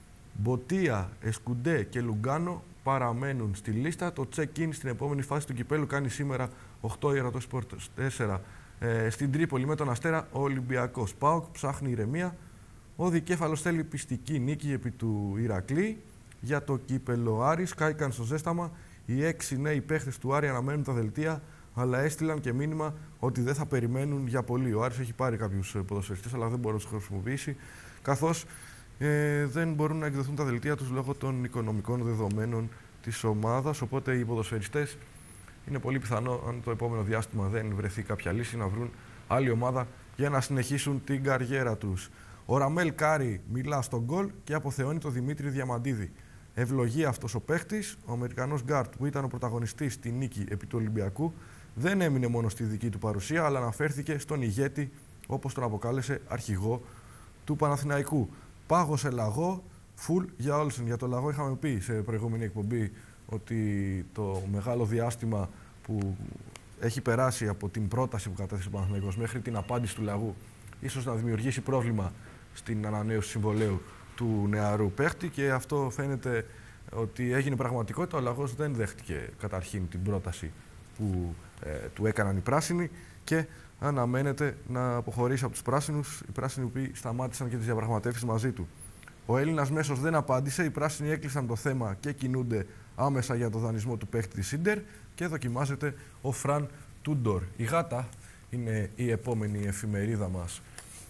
Μποτία, Εσκουντέ και Λουγκάνο παραμένουν στη λίστα. Το check-in στην επόμενη φάση του κυπέλου κάνει σήμερα οκτώ η ώρα το Sport τέσσερα ε, στην Τρίπολη με τον Αστέρα ο Ολυμπιακός. ΠΑΟΚ ψάχνει ηρεμία. Ο Δικέφαλος θέλει πιστική νίκη επί του Ηρακλή. Για το κύπελο Άρης κάηκαν στο ζέσταμα. Οι έξι νέοι παίχτες του Άρη αναμένουν τα δελτία, αλλά έστειλαν και μήνυμα ότι δεν θα περιμένουν για πολύ. Ο Άρης έχει πάρει κάποιους ποδοσφαιριστές, αλλά δεν μπορεί να τους χρησιμοποιήσει, καθώς ε, δεν μπορούν να εκδοθούν τα δελτία τους λόγω των οικονομικών δεδομένων της ομάδας. Οπότε οι ποδοσφαιριστές είναι πολύ πιθανό, αν το επόμενο διάστημα δεν βρεθεί κάποια λύση, να βρουν άλλη ομάδα για να συνεχίσουν την καριέρα τους. Ο Ραμέλ Κάρι μιλά στον γκολ και αποθεώνει τον Δημήτρη Διαμαντίδη. Ευλογεί αυτός ο παίχτης, ο Αμερικανός γκάρτ που ήταν ο πρωταγωνιστής στη νίκη επί του Ολυμπιακού, δεν έμεινε μόνο στη δική του παρουσία, αλλά αναφέρθηκε στον ηγέτη, όπως τον αποκάλεσε, αρχηγό του Παναθηναϊκού. Πάγωσε λαγό, φουλ για όλους. Για το λαγό είχαμε πει σε προηγούμενη εκπομπή ότι το μεγάλο διάστημα που έχει περάσει από την πρόταση που κατέθεσε ο Παναθηναϊκός μέχρι την απάντηση του λαγού ίσως να δημιουργήσει πρόβλημα στην ανανέωση συμβολαίου του νεαρού παίχτη, και αυτό φαίνεται ότι έγινε πραγματικότητα. Ο λαγός δεν δέχτηκε καταρχήν την πρόταση που ε, του έκαναν οι πράσινοι και αναμένεται να αποχωρήσει από τους πράσινους, οι πράσινοι που σταμάτησαν και τις διαπραγματεύσεις μαζί του. Ο Έλληνας μέσος δεν απάντησε, οι πράσινοι έκλεισαν το θέμα και κινούνται άμεσα για το δανεισμό του παίχτη της Ίντερ και δοκιμάζεται ο Φραν Τούντορ. Η Γάτα είναι η επόμενη εφημερίδα μας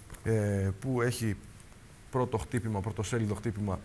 ε, που έχει πρώτο χτύπημα, πρωτοσέλιδο χτύπημα,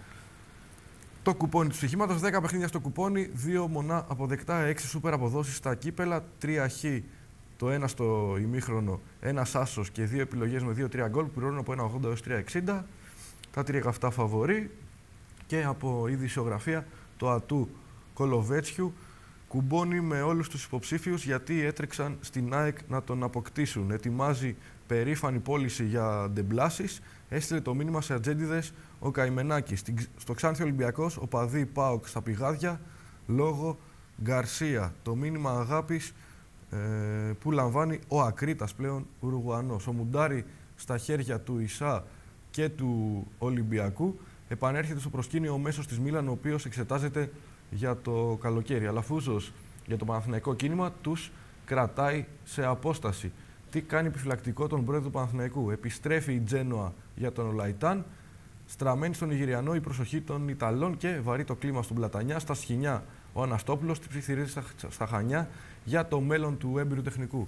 το κουπόνι του στοιχήματος. δέκα παιχνίδια στο κουπόνι, δύο μονά αποδεκτά, έξι σούπερ αποδόσεις στα κύπελα, τρία χ το ένα στο ημίχρονο, ένα άσος και δύο επιλογές με δύο τρία γκολ που πληρώνουν από ένα ογδόντα έως τρία εξήντα. Τα τρία αυτά φαβορί. Και από ειδησιογραφία το ατού Κολοβέτσιου, κουμπώνει με όλους τους υποψήφιους γιατί έτρεξαν στην ΑΕΚ να τον αποκτήσουν. Ετοιμάζει περήφανη πώληση για Ντεμπλάσης. Έστειλε το μήνυμα σε ατζέντιδες ο Καημενάκης. Στο Ξάνθη Ολυμπιακός, ο παδί ΠΑΟΚ στα πηγάδια λόγω Γκαρσία. Το μήνυμα αγάπης ε, που λαμβάνει ο Ακρίτας πλέον Ουρουγουανός. Ο Μουντάρι στα χέρια του Ισά και του Ολυμπιακού. Επανέρχεται στο προσκήνιο ο μέσος της Μίλαν, ο οποίος εξετάζεται για το καλοκαίρι. Αλαφούζος για το Παναθηναϊκό κίνημα τους κρατάει σε απόσταση. Τι κάνει επιφυλακτικό τον πρόεδρο του Παναθηναϊκού? Επιστρέφει η Τζένοα για τον Ολαϊτάν. Στραμμένη στον Νιγηριανό η προσοχή των Ιταλών και βαρύ το κλίμα στον Πλατανιά. Στα σκηνιά ο Αναστόπουλος ψιθυρίζει στα, στα Χανιά για το μέλλον του έμπειρου τεχνικού.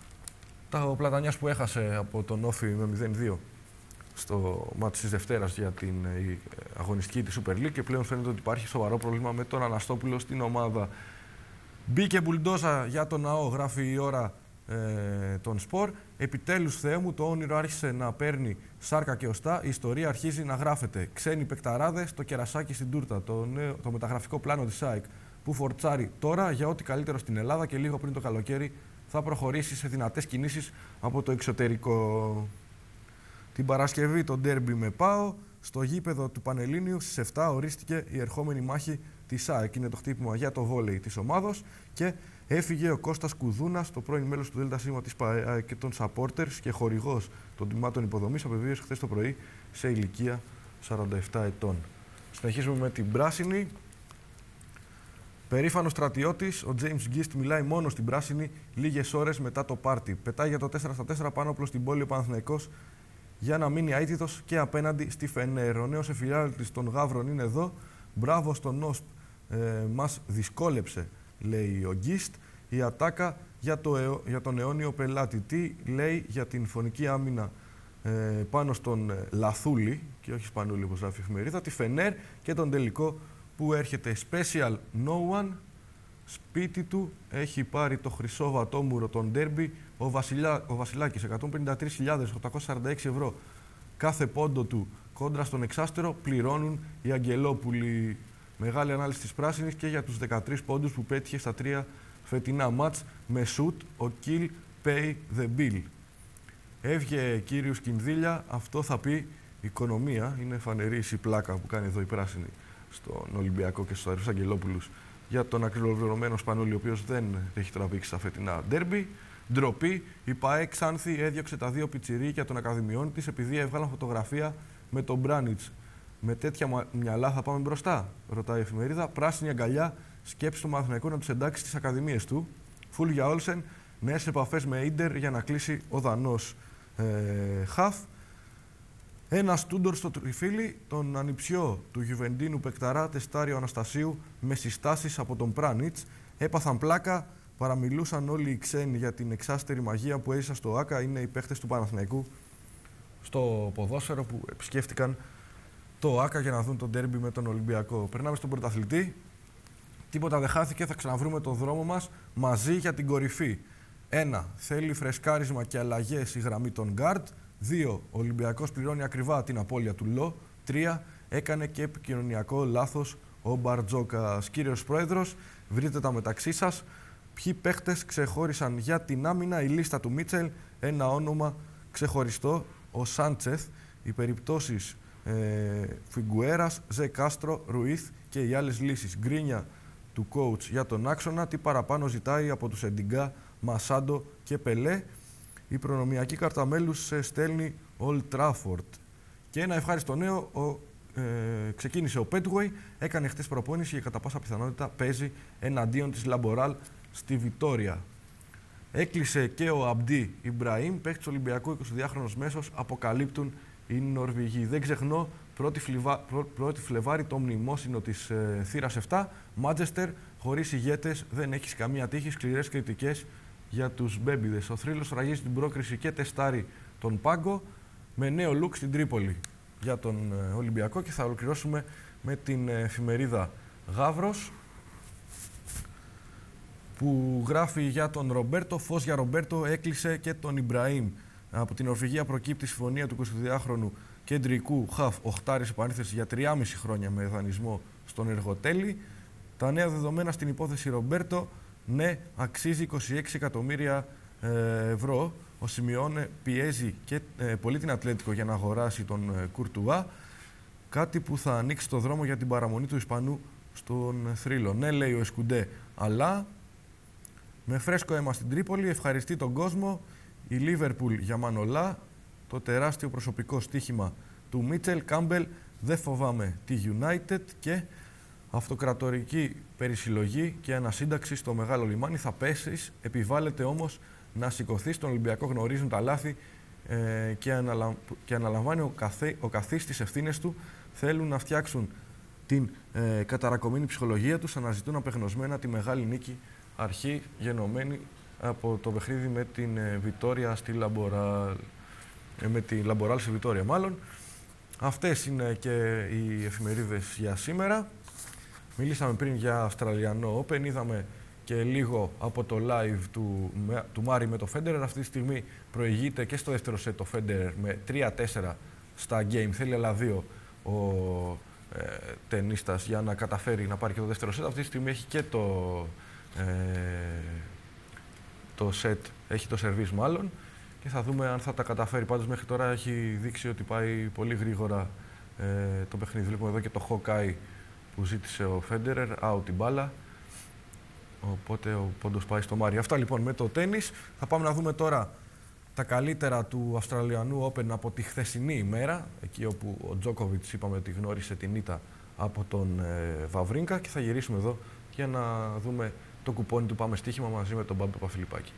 Ο Πλατανιάς που έχασε από τον Όφη με μηδέν δύο στο μάτι της Δευτέρας για την αγωνιστική της Super League και πλέον φαίνεται ότι υπάρχει σοβαρό πρόβλημα με τον Αναστόπουλο στην ομάδα. Μπήκε μπουλντόζα για τον ΝΑΟ, γράφει η ώρα ε, των Σπορ. Επιτέλους, Θεέ μου, το όνειρο άρχισε να παίρνει σάρκα και οστά. Η ιστορία αρχίζει να γράφεται. Ξένοι παικταράδες, το κερασάκι στην τούρτα. Το, νέο, το μεταγραφικό πλάνο της ΑΕΚ που φορτσάρει τώρα για ό,τι καλύτερο στην Ελλάδα και λίγο πριν το καλοκαίρι θα προχωρήσει σε δυνατές κινήσεις από το εξωτερικό. Την Παρασκευή το ντέρμπι με ΠΑΟ. Στο γήπεδο του Πανελλήνιου στις επτά ορίστηκε η ερχόμενη μάχη της ΑΕΚ. Είναι το χτύπημα για το βόλεϊ της ομάδος και έφυγε ο Κώστας Κουδούνας, το πρώην μέλος του ΔΣ της ΠΑΕ και των supporters και χορηγός των τμήματων υποδομής, απεβίωσε χθες το πρωί σε ηλικία σαράντα επτά ετών. Συνεχίζουμε με την πράσινη. Περήφανος στρατιώτης, ο James Gist μιλάει μόνο στην πράσινη λίγες ώρες μετά το πάρτι. Πετάει για το τέσσερα στα τέσσερα πάνω απλώς στην πόλη ο Παναθηναϊκός για να μείνει αίτητος και απέναντι στη Φενέρ. Ο νέος εφιάλτης των Γαύρων είναι εδώ. Μπράβο στον ΟΣΠ, ε, μας δυσκόλεψε, λέει ο Γκίστ. Η ατάκα για, το αιω, για τον αιώνιο πελάτη. Τι λέει για την φωνική άμυνα ε, πάνω στον Λαθούλη, και όχι Σπανούλη όπως γράφει η εφημερίδα, τη Φενέρ και τον τελικό που έρχεται. Special no one, σπίτι του έχει πάρει το χρυσό βατόμουρο των ντέρμπι ο, Βασιλιά, ο Βασιλάκης, εκατόν πενήντα τρεις χιλιάδες οκτακόσια σαράντα έξι ευρώ. Κάθε πόντο του κόντρα στον εξάστερο πληρώνουν οι Αγγελόπουλοι. Μεγάλη ανάλυση της πράσινης και για τους δεκατρείς πόντους που πέτυχε στα τρία φετινά μάτς με σουτ, ο Kill pay the bill. Έβγε κύριος Κινδύλια, αυτό θα πει οικονομία. Είναι φανερή η πλάκα που κάνει εδώ η πράσινη στον Ολυμπιακό και στους αριθμούς Αγγελόπουλους για τον ακριβοβληρωμένο Σπανούλη, ο οποίος δεν έχει τραβήξει στα φετινά ντέρμπι. Ντροπή, η ΠΑΕ Ξάνθη έδιωξε τα δύο πιτσιρίκια των ακαδημιών της επειδή έβγαλαν φωτογραφία με τον Μπράνιτς. Με τέτοια μυαλά θα πάμε μπροστά, ρωτάει η εφημερίδα. Πράσινη αγκαλιά, σκέψει το Παναθηναϊκό να τους εντάξει στις ακαδημίες του. Φουλ για Όλσεν, νέες επαφές με Ίντερ για να κλείσει ο Δανός ε, Χαφ. Ένα στούντορ στο τριφύλι, τον ανιψιό του Γιουβεντίνου παικταρά τεστάριο Αναστασίου με συστάσεις από τον Πράνιτς. Έπαθαν πλάκα, παραμιλούσαν όλοι οι ξένοι για την εξάστερη μαγεία που έζησαν στο ΆΚΑ. Είναι οι παίχτες του Παναθηναϊκού στο ποδόσφαιρο που επισκέφτηκαν το ΆΚΑ για να δουν τον ντέρμπι με τον Ολυμπιακό. Περνάμε στον πρωταθλητή. Τίποτα δεν χάθηκε, θα ξαναβρούμε τον δρόμο μας μαζί για την κορυφή. Ένα, θέλει φρεσκάρισμα και αλλαγές η γραμμή των γκάρντ. Δύο, ο Ολυμπιακός πληρώνει ακριβά την απώλεια του Λο. Τρία, έκανε και επικοινωνιακό λάθος ο Μπαρτζόκας. Κύριος Πρόεδρος, βρείτε τα μεταξύ σας. Ποιοι παίχτες ξεχώρισαν για την άμυνα? Η λίστα του Μίτσελ, ένα όνομα ξεχωριστό, ο Σάντσεθ. Οι περιπτώσεις ε, Φιγκουέρας, Ζε Κάστρο, Ρουίθ και οι άλλες λύσεις. Γκρίνια του coach για τον άξονα, τι παραπάνω ζητάει από τους Εντιγκά, Μασάντο και Πελέ. Η προνομιακή κάρτα μέλους σε στέλνει Old Trafford. Και ένα ευχάριστο νέο, ο, ε, ξεκίνησε ο Πέτγουεϊ, έκανε χτες προπόνηση και κατά πάσα πιθανότητα παίζει εναντίον της Λαμποράλ στη Βιτόρια. Έκλεισε και ο Αμπντί Ιμπραήμ, παίκτης Ολυμπιακού, εικοσιδυάχρονος μέσος, αποκαλύπτουν οι Νορβηγοί. Δεν ξεχνώ, πρώτη Φλεβάρη το μνημόσυνο της ε, θύρας επτά, Μάντζεστερ, χωρίς ηγέτες, δεν έχεις καμία τύχη, σκληρές κριτικές για τους μπέμπιδες. Ο θρύλος ραγίζει την πρόκριση και τεστάρει τον πάγκο με νέο λουκ στην Τρίπολη για τον ε, Ολυμπιακό και θα ολοκληρώσουμε με την ε, εφημερίδα Γαύρος που γράφει για τον Ρομπέρτο. Φως για Ρομπέρτο, έκλεισε και τον Ιμπραήμ. Από την Νορβηγία προκύπτει η συμφωνία του εικοσιδυάχρονου κεντρικού χαφ οχτάρης επανήθεση για τρία και μισό χρόνια με δανεισμό στον εργοτέλη. Τα νέα δεδομένα στην υπόθεση Ρομπέρτο, ναι, αξίζει είκοσι έξι εκατομμύρια ευρώ. Ο Σιμεώνε πιέζει και ε, πολύ την Ατλέτικο για να αγοράσει τον ε, Κουρτουά, κάτι που θα ανοίξει το δρόμο για την παραμονή του Ισπανού στον θρύλο. Ναι, λέει ο Εσκουντέ, αλλά με φρέσκο αίμα στην Τρίπολη, ευχαριστεί τον κόσμο. Η Λίβερπουλ για Μανολά, το τεράστιο προσωπικό στοίχημα του Μίτσελ. Κάμπελ, δεν φοβάμαι τη United και αυτοκρατορική περισυλλογή και ανασύνταξη στο Μεγάλο Λιμάνι. Θα πέσεις, επιβάλλεται όμως να σηκωθεί. Στον Ολυμπιακό γνωρίζουν τα λάθη ε, και, αναλαμ... και αναλαμβάνει ο, καθέ... ο καθής τις ευθύνες του. Θέλουν να φτιάξουν την ε, καταρακωμένη ψυχολογία τους, αναζητούν απεγνωσμένα τη μεγάλη νίκη αρχή γενομένη από το παιχνίδι με την ε, Βιτόρια στη Λαμποράλ, ε, με τη Λαμποράλ στη Βιτόρια μάλλον. Αυτές είναι και οι εφημερίδες για σήμερα. Μιλήσαμε πριν για Αυστραλιανό Open, είδαμε και λίγο από το live του, του Μάρι με το Φέντερερ. Αυτή τη στιγμή προηγείται και στο δεύτερο σετ το Φέντερερ με τρία τέσσερα στα game. Θέλει άλλα δύο ο ε, τενίστας για να καταφέρει να πάρει και το δεύτερο σετ. Αυτή τη στιγμή έχει και το, ε, το σετ, έχει το σερβίς μάλλον. Και θα δούμε αν θα τα καταφέρει. Πάντως μέχρι τώρα έχει δείξει ότι πάει πολύ γρήγορα ε, το παιχνίδι. Βλέπουμε εδώ και το Hawkeye που ζήτησε ο Φέντερερ, out την μπάλα. Οπότε ο πόντος πάει στο Μάρι. Αυτά λοιπόν με το τένις. Θα πάμε να δούμε τώρα τα καλύτερα του Αυστραλιανού Open από τη χθεσινή ημέρα. Εκεί όπου ο Τζόκοβιτς είπαμε ότι γνώρισε την ήττα από τον ε, Βαβρίνκα. Και θα γυρίσουμε εδώ για να δούμε το κουπόνι του Πάμε Στοίχημα μαζί με τον Μπάμπη Παπαφιλιππάκη.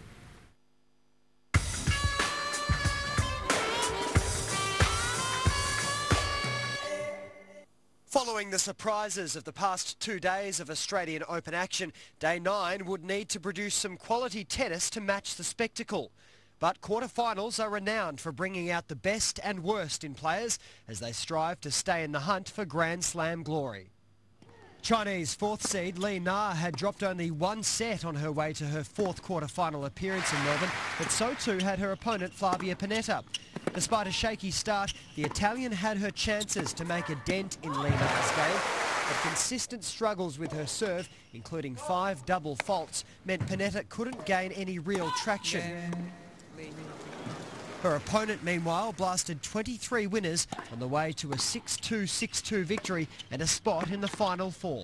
Following the surprises of the past two days of Australian Open action, day nine would need to produce some quality tennis to match the spectacle. But quarterfinals are renowned for bringing out the best and worst in players as they strive to stay in the hunt for Grand Slam glory. Chinese fourth seed Li Na had dropped only one set on her way to her fourth quarter-final appearance in Melbourne, but so too had her opponent Flavia Pennetta. Despite a shaky start, the Italian had her chances to make a dent in Li Na's game, but consistent struggles with her serve, including five double faults, meant Pennetta couldn't gain any real traction. Her opponent, meanwhile, blasted twenty-three winners on the way to a six two, six two victory and a spot in the final four.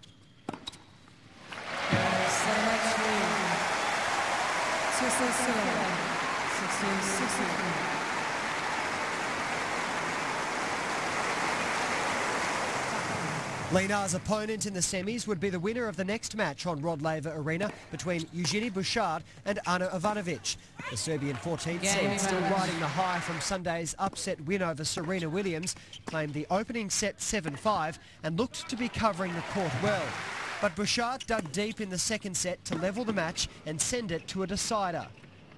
Li Na's opponent in the semis would be the winner of the next match on Rod Laver Arena between Eugenie Bouchard and Ana Ivanovic. The Serbian fourteenth seed, still riding the high from Sunday's upset win over Serena Williams, claimed the opening set seven five and looked to be covering the court well. But Bouchard dug deep in the second set to level the match and send it to a decider.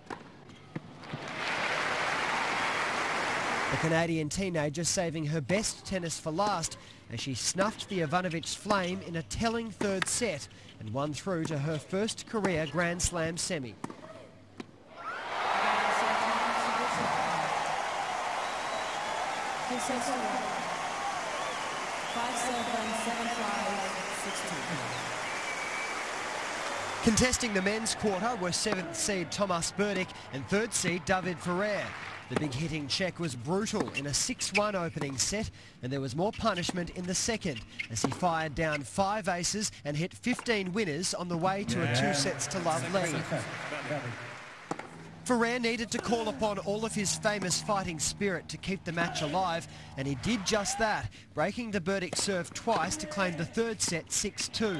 The Canadian teenager saving her best tennis for last as she snuffed the Ivanovic's flame in a telling third set and won through to her first career Grand Slam semi. Contesting the men's quarter were seventh seed Tomas Berdych and third seed David Ferrer. The big-hitting Czech was brutal in a six one opening set, and there was more punishment in the second as he fired down five aces and hit fifteen winners on the way to a two sets to love lead. Ferrer needed to call upon all of his famous fighting spirit to keep the match alive, and he did just that, breaking the Berdych serve twice to claim the third set six two.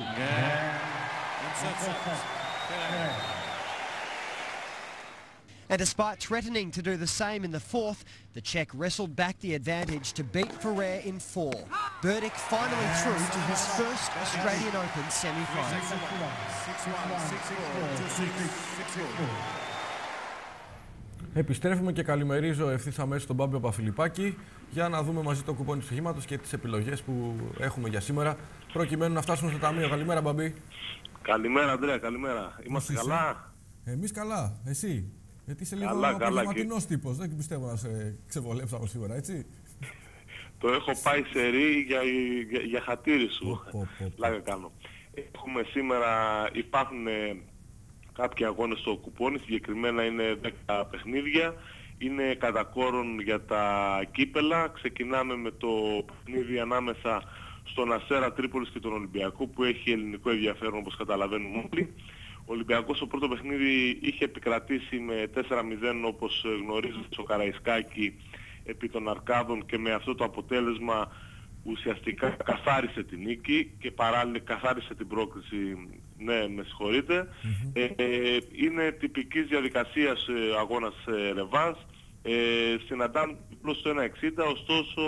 And despite threatening to do the same in the fourth, the Czech wrestled back the advantage to beat Ferrer in four. Berdych finally through to his first Australian Open semi-final. Επιστρέφουμε και καλημερίζω ευθύς αμέσως τον Μπάμπη Παπαφιλιππάκη για να δούμε μαζί το κουπόνι του στοιχήματος και τις επιλογές που έχουμε για σήμερα προκειμένου να φτάσουμε στο ταμείο. Καλημέρα, Μπάμπη. Καλημέρα, Ανδρέα, καλημέρα. Είμαστε καλά. Εμείς καλά. Εσύ. Γιατί είσαι λίγο απογευματινός και... τύπος. Δεν πιστεύω να σε ξεβολέψαμε σήμερα, έτσι. Το έχω πάει σε ρί για, για, για χατήρι σου. Λάγα κάνω. Έχουμε σήμερα, υπάρχουν κάποιοι αγώνες στο κουπόνι, συγκεκριμένα είναι δέκα παιχνίδια. Είναι κατά κόρον για τα κύπελα. Ξεκινάμε με το παιχνίδι ανάμεσα στον Αστέρα Τρίπολης και τον Ολυμπιακό, που έχει ελληνικό ενδιαφέρον όπως καταλαβαίνουμε όλοι. Ο Ολυμπιακός στο πρώτο παιχνίδι είχε επικρατήσει με τέσσερα μηδέν όπως γνωρίζετε στο Καραϊσκάκι επί των Αρκάδων και με αυτό το αποτέλεσμα ουσιαστικά καθάρισε την νίκη και παράλληλα καθάρισε την πρόκριση, ναι με συγχωρείτε. Mm-hmm. Ε, ε, είναι τυπικής διαδικασίας ε, αγώνας ε, ρεβάνς, ε, συναντάμε προς το ένα εξήντα, ωστόσο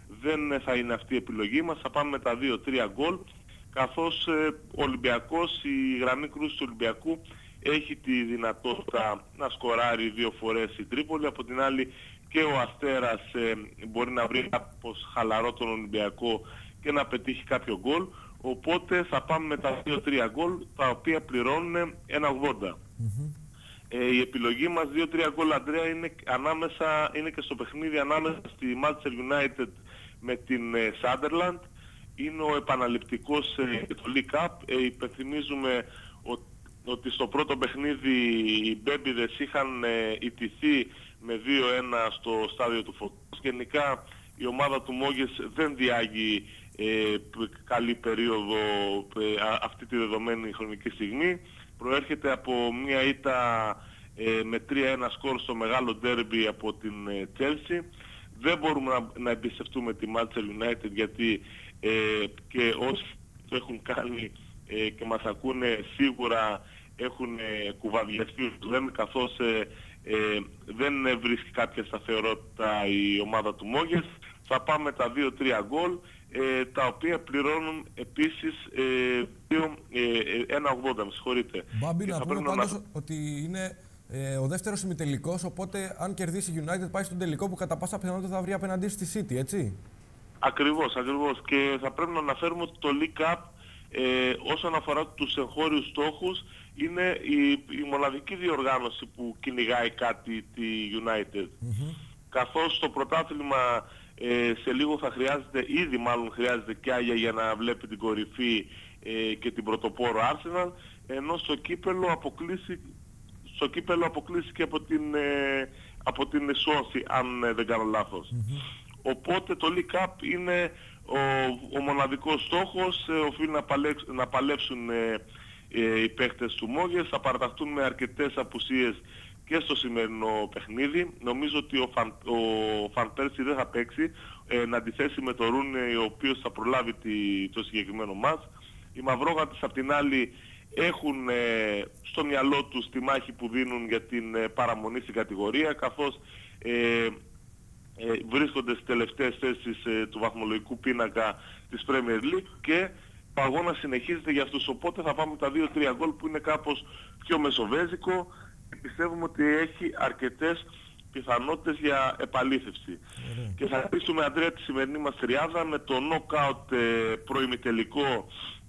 δεν θα είναι αυτή η επιλογή μας. Θα πάμε με τα δύο τρία γκολ, καθώς ε, ο Ολυμπιακός, η γραμμή κρούσης του Ολυμπιακού έχει τη δυνατότητα να σκοράρει δύο φορές η Τρίπολη. Από την άλλη και ο Αστέρας ε, μπορεί να βρει κάπως χαλαρό τον Ολυμπιακό και να πετύχει κάποιο γκολ. Οπότε θα πάμε με τα δύο τρία γκολ, τα οποία πληρώνουν ένα ογδόντα. Mm-hmm. Ε, η επιλογή μας δύο τρία γκολ, Αντρέα, είναι, ανάμεσα, είναι και στο παιχνίδι ανάμεσα στη Manchester United με την ε, Sunderland. Είναι ο επαναληπτικός ε, το League Cup. Ε, υπενθυμίζουμε ότι, ότι στο πρώτο παιχνίδι οι Μπέμπιδες είχαν ε, ιτηθεί με δύο ένα στο στάδιο του Φωτός. Γενικά η ομάδα του Μόγες δεν διάγει ε, καλή περίοδο ε, αυτή τη δεδομένη χρονική στιγμή. Προέρχεται από μια ήττα ε, με τρία ένα σκορ στο μεγάλο ντέρμπι από την Chelsea. Δεν μπορούμε να, να εμπιστευτούμε τη Manchester United, γιατί ε, και όσοι το έχουν κάνει ε, και μας ακούνε σίγουρα έχουν ε, κουβαδιαστεί, καθώς ε, ε, δεν βρίσκει κάποια σταθερότητα η ομάδα του Μόγες. Θα πάμε τα δύο τρία γκολ, ε, τα οποία πληρώνουν επίσης ε, ένα ογδόντα, με συγχωρείτε. Μπάμπη, να πούμε πάντως να... ότι είναι ε, ο δεύτερος ημιτελικός, οπότε αν κερδίσει η United πάει στον τελικό που κατά πάσα πιθανότητα θα βρει απέναντί στη City, έτσι. Ακριβώς, ακριβώς. Και θα πρέπει να αναφέρουμε ότι το League Cup ε, όσον αφορά τους εγχώριους στόχους είναι η, η μοναδική διοργάνωση που κυνηγάει κάτι τη United. Mm-hmm. Καθώς το πρωτάθλημα ε, σε λίγο θα χρειάζεται, ήδη μάλλον χρειάζεται κι Άγια για να βλέπει την κορυφή ε, και την πρωτοπόρο Arsenal, ενώ στο κύπελο αποκλείσει, στο κύπελο αποκλείσει και από την, ε, από την Σουόνσι, αν ε, δεν κάνω λάθος. Mm-hmm. Οπότε το League Cup είναι ο, ο μοναδικός στόχος, ε, οφείλει να, παλέψ, να παλέψουν ε, ε, οι παίχτες του Μόγες, θα παραταχτούν με αρκετές απουσίες και στο σημερινό παιχνίδι. Νομίζω ότι ο Φαν, ο Φαν Πέρσι δεν θα παίξει, ε, να αντιθέσει με το Ρούνε, ο οποίος θα προλάβει τη, το συγκεκριμένο μάτς. Οι Μαυρόγατες απ' την άλλη έχουν ε, στο μυαλό τους τη μάχη που δίνουν για την ε, παραμονή στην κατηγορία, καθώς ε, ε, βρίσκονται στις τελευταίες θέσεις ε, του βαθμολογικού πίνακα της Premier League και ο αγώνας συνεχίζεται για αυτούς. Οπότε θα πάμε τα δύο τρία γκολ που είναι κάπως πιο μεσοβέζικο. Πιστεύουμε ότι έχει αρκετές πιθανότητες για επαλήθευση. Mm-hmm. Και θα αρχίσουμε, Αντρέα, τη σημερινή μας τριάδα με το knockout ε, προημιτελικό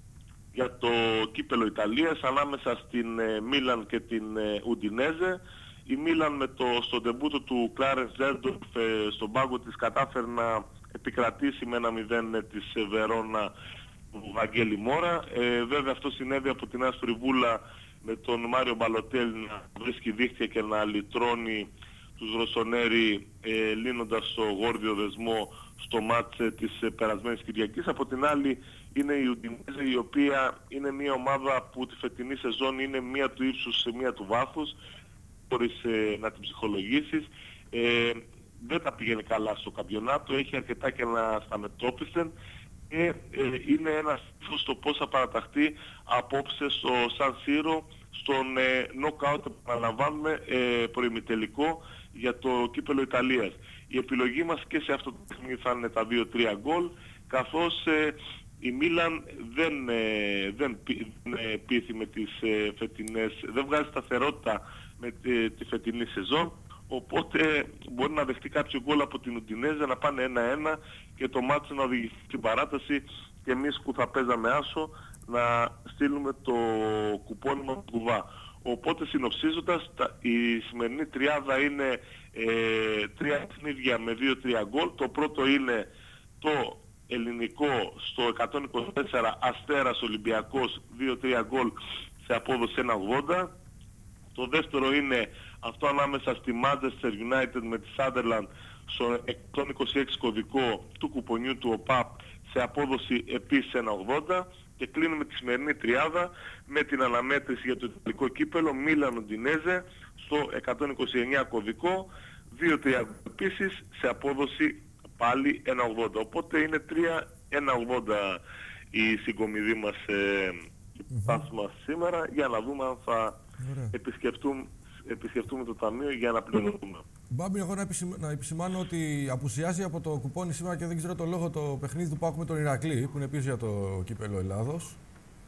για το κύπελο Ιταλίας ανάμεσα στην ε, Μίλαν και την ε, Ουντινέζε. Η Μίλαν με το, στο ντεμπούτο του Κλάρενς Ζέρντορφ ε, στον πάγκο της κατάφερε να επικρατήσει με ένα μηδέν ε, της ε, Βερόνα του Βαγγέλη Μόρα. Ε, βέβαια αυτό συνέβη από την Άστορη Βούλα με τον Μάριο Μπαλοτέλη να βρίσκει δίχτυα και να λυτρώνει τους Ρωσονέρι ε, λύνοντας το γόρδιο δεσμό στο μάτς ε, της ε, περασμένης Κυριακής. Από την άλλη είναι η Ουντινέζε, η οποία είναι μια ομάδα που τη φετινή σεζόν είναι μία του ύψους σε μία του βάθους, μπορείς ε, να την ψυχολογήσεις. Ε, δεν τα πηγαίνει καλά στο καμπιονάτο, έχει αρκετά και να στα μετώπισεν. Και ε, είναι ένας ύφος στο πώς θα παραταχθεί απόψε στο Σαν Σύρο στον ε, knockout που παραλαμβάνουμε ε, προημιτελικό για το κύπελο Ιταλίας. Η επιλογή μας και σε αυτό το παιχνίδι θα είναι τα δύο τρία γκολ, καθώς ε, η Μίλαν δεν, ε, δεν ε, πείθει με τις ε, φετινές, δεν βγάζει σταθερότητα με ε, τη φετινή σεζόν. Οπότε μπορεί να δεχτεί κάποιο γκολ από την Ουντινέζε, να πάνε ένα ένα και το μάτσο να οδηγηθεί στην παράταση και εμείς που θα παίζαμε άσο να στείλουμε το κουπόνι μας του κουβά. Οπότε συνοψίζοντας, τα, η σημερινή τριάδα είναι ε, τρία παιχνίδια με δύο τρία γκολ. Το πρώτο είναι το ελληνικό στο εκατόν είκοσι τέσσερα Αστέρας Ολυμπιακός δύο τρία γκολ σε απόδοση ένα ογδόντα. Το δεύτερο είναι αυτό ανάμεσα στη Manchester United με τη Sunderland στο εκατόν είκοσι έξι κωδικό του κουπονιού του ΟΠΑΠ σε απόδοση επίσης ένα ογδόντα. Και κλείνουμε τη σημερινή τριάδα με την αναμέτρηση για το Ιταλικό κύπελο Μίλαν Ουντινέζε στο εκατόν είκοσι εννιά κωδικό δύο τρία επίσης σε απόδοση πάλι ένα ογδόντα. Οπότε είναι τρία ένα ογδόντα η συγκομιδή μας, ε, mm-hmm. μας σήμερα, για να δούμε αν θα επισκεφτούμε, επισκεφτούμε το ταμείο για να πληρωθούμε. Μπάμπη, εγώ να, επισημα... να επισημάνω ότι απουσιάζει από το κουπόνι σήμερα και δεν ξέρω το λόγο το παιχνίδι του ΠΑΟΚ με τον Ηρακλή, που είναι πίσω για το κύπελλο Ελλάδος.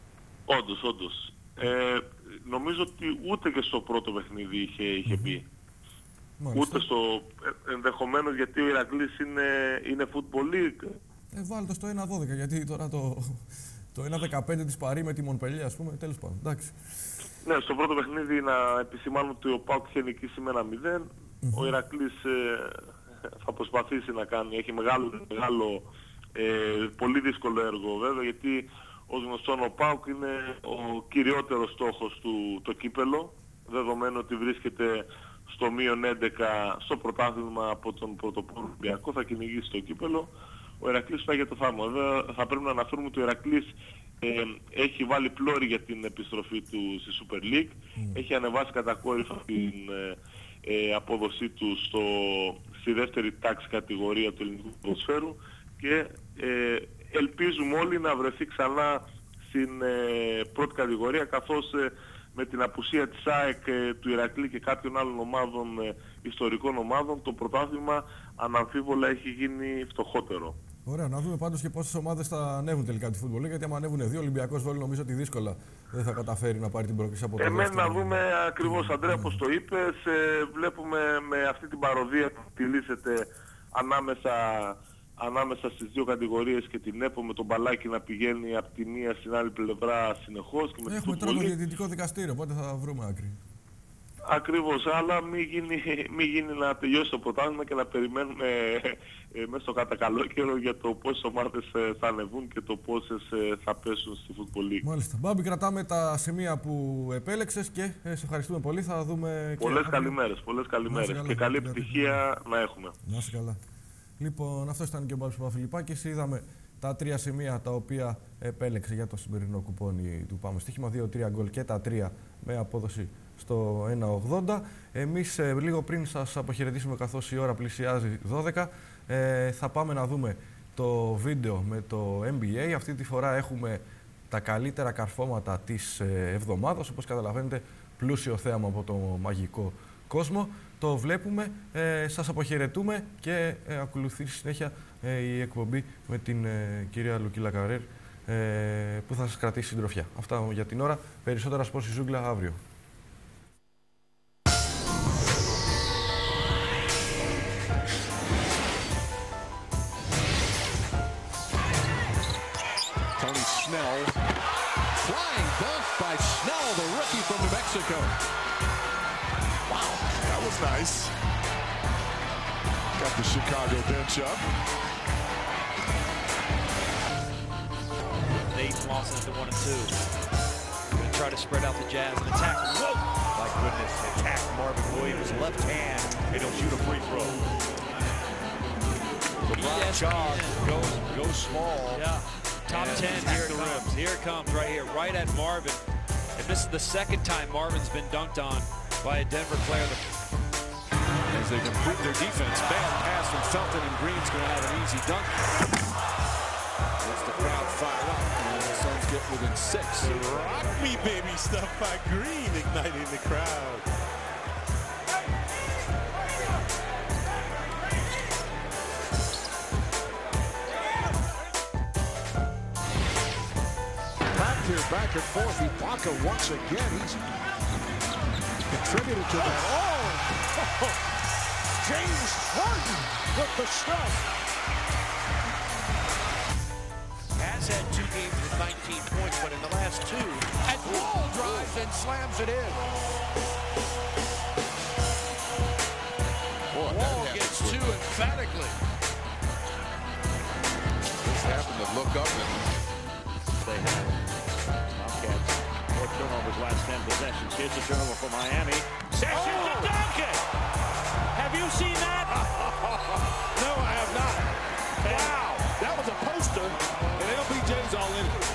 Όντως, όντως. Ε, νομίζω ότι ούτε και στο πρώτο παιχνίδι είχε, είχε πει. Μάλιστα. Ούτε στο ενδεχομένως, γιατί ο Ηρακλής είναι, είναι Football League. Ε, βάλτε στο ένα δώδεκα, γιατί τώρα το, το ένα δεκαπέντε της Παρί με τη Μονπελιέ, ας πούμε, τέλος πάντων. Εντάξει. Ναι, στο πρώτο παιχνίδι να επισημάνω ότι ο ΠΑΟΚ είχε νικήσει με ένα μηδέν. Mm-hmm. Ο Ηρακλής ε, θα προσπαθήσει να κάνει, έχει μεγάλο, μεγάλο ε, πολύ δύσκολο έργο βέβαια, γιατί ως γνωστόν ο ΠΑΟΚ είναι ο κυριότερος στόχος του το κύπελλο, δεδομένου ότι βρίσκεται στο μείον έντεκα στο πρωτάθλημα από τον πρωτοπόρο Ολυμπιακό, θα κυνηγήσει το κύπελλο. Ο Ηρακλής πάει για το θαύμα. Βέβαια θα πρέπει να αναφέρουμε ότι ο Ηρακλής ε, έχει βάλει πλώρη για την επιστροφή του στη Super League, mm. έχει ανεβάσει κατακόρυφα την ε, ε, απόδοσή του στο, στη δεύτερη τάξη κατηγορία του ελληνικού ποδοσφαίρου και ε, ελπίζουμε όλοι να βρεθεί ξανά στην ε, πρώτη κατηγορία, καθώς ε, με την απουσία της ΑΕΚ, ε, του Ηρακλή και κάποιων άλλων ομάδων, ε, ιστορικών ομάδων, το πρωτάθλημα αναμφίβολα έχει γίνει φτωχότερο. Ωραία, να δούμε πάντως και πόσες ομάδες θα ανέβουν τελικά τη Football League, γιατί άμα ανέβουν δύο, ο Ολυμπιακός Βόλου νομίζω ότι δύσκολα δεν θα καταφέρει να πάρει την πρόκληση από το Εμένα να δούμε ακριβώς, Αντρέα, όπως το είπες, ε, βλέπουμε με αυτή την παροδία που τυλίσσεται ανάμεσα, ανάμεσα στις δύο κατηγορίες και την ΕΠΟ, με τον μπαλάκι να πηγαίνει από τη μία στην άλλη πλευρά συνεχώς. Και με έχουμε τώρα το διαιτητικό δικαστήριο, οπότε θα βρούμε άκρη. Ακριβώς, αλλά μην γίνει, μη γίνει να τελειώσει το πρωτάθλημα και να περιμένουμε ε, μέσα στο κατά καλό καιρό για το πόσες ομάδες ε, θα ανεβούν και το πόσες ε, θα πέσουν στη Football League. Μάλιστα. Μπάμπη, κρατάμε τα σημεία που επέλεξες και ε, σε ευχαριστούμε πολύ. Θα δούμε πολλές και... καλημέρες, πολλές καλημέρες και καλή επιτυχία να έχουμε. Να είσαι καλά. Λοιπόν, αυτό ήταν και ο Μπάμπης Παπαφιλιππάκης. Είδαμε τα τρία σημεία τα οποία επέλεξε για το σημερινό κουπόνι του Πάμε Στοίχημα. δύο τρία γκολ και τα τρία με απόδοση στο ένα ογδόντα. Εμείς ε, λίγο πριν σας αποχαιρετήσουμε, καθώς η ώρα πλησιάζει δώδεκα, ε, θα πάμε να δούμε το βίντεο με το N B A. Αυτή τη φορά έχουμε τα καλύτερα καρφώματα της ε, εβδομάδας. Όπως καταλαβαίνετε, πλούσιο θέαμα από το μαγικό κόσμο. Το βλέπουμε, ε, σας αποχαιρετούμε και ε, ακολουθεί στη συνέχεια ε, η εκπομπή με την ε, κυρία Λουκίλα Καρέρ, ε, που θα σας κρατήσει συντροφιά. Αυτά για την ώρα. Περισσότερα σπορ στη ζούγκλα αύριο. Snell, flying dunk by Snell, the rookie from New Mexico. Wow, that was nice. Got the Chicago bench up. Nate Lawson at the one and two. Gonna try to spread out the Jazz and attack. Whoa! My goodness, attack Marvin Williams, left hand, and he'll shoot a free throw. LeBron Jaws goes, goes small. Yeah. Top ten, here it comes, here it comes right here, right at Marvin. And this is the second time Marvin's been dunked on by a Denver player. As they complete their defense, bad pass from Felton, and Green's going to have an easy dunk. Gets the crowd fired up, and the Suns get within six. Rock me, baby, stuff by Green, igniting the crowd. Here back and forth, Ibaka once again, he's contributed to that. Oh! James Harden with the stuff. Has had two games with nineteen points, but in the last two, and Wall drives and slams it in. Boy, Wall gets two emphatically. Just happened to look up and they have. Four turnovers last ten possessions. Here's a turnover for Miami. Sessions oh. to dunk it! Have you seen that? No, I have not. Wow, that was a poster, and L B J's all in it.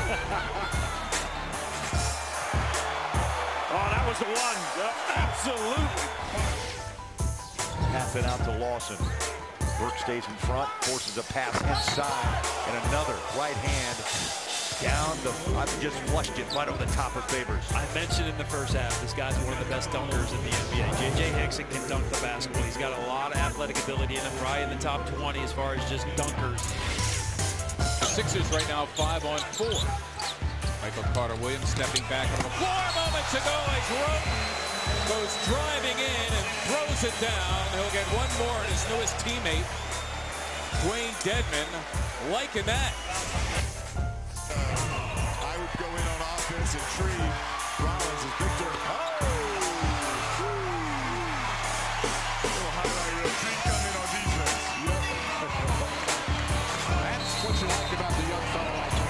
Oh, that was the one. Yeah, absolutely. Pass it out to Lawson. Burke stays in front, forces a pass inside, and another right hand down the, I've just flushed it right over the top of Favors. I mentioned in the first half, this guy's one of the best dunkers in the N B A. J J Hickson can dunk the basketball. He's got a lot of athletic ability in him, right in the top twenty as far as just dunkers. Sixers right now five on four. Michael Carter-Williams stepping back on the floor moments ago as Roten goes driving in and throws it down. He'll get one more at his newest teammate, Dwayne Dedman, liking that. I would go in on offense and tree Rollins as Victor. Oh! Little highlight reel. Tree coming on defense. Yep. That's what you like about the young fellow like him.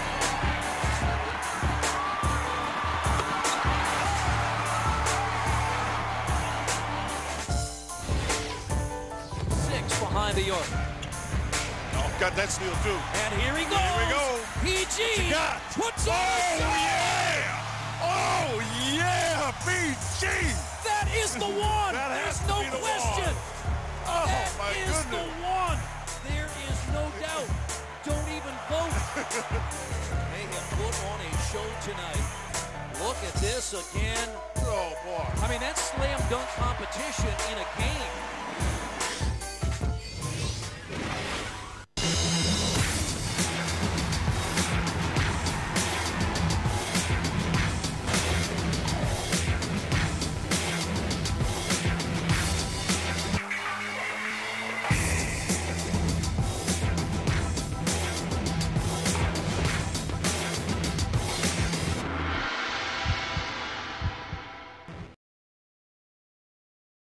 Six behind the arc. Oh, got that steal too. And here he goes. Here we go. P G got. puts Oh, on yeah! Oh, yeah! P G! That is the one. That There's has no to be the question. one. Oh, that my is goodness. the one. There is no doubt. Don't even vote. They have put on a show tonight. Look at this again. Oh, boy. I mean, that's slam dunk competition in a game.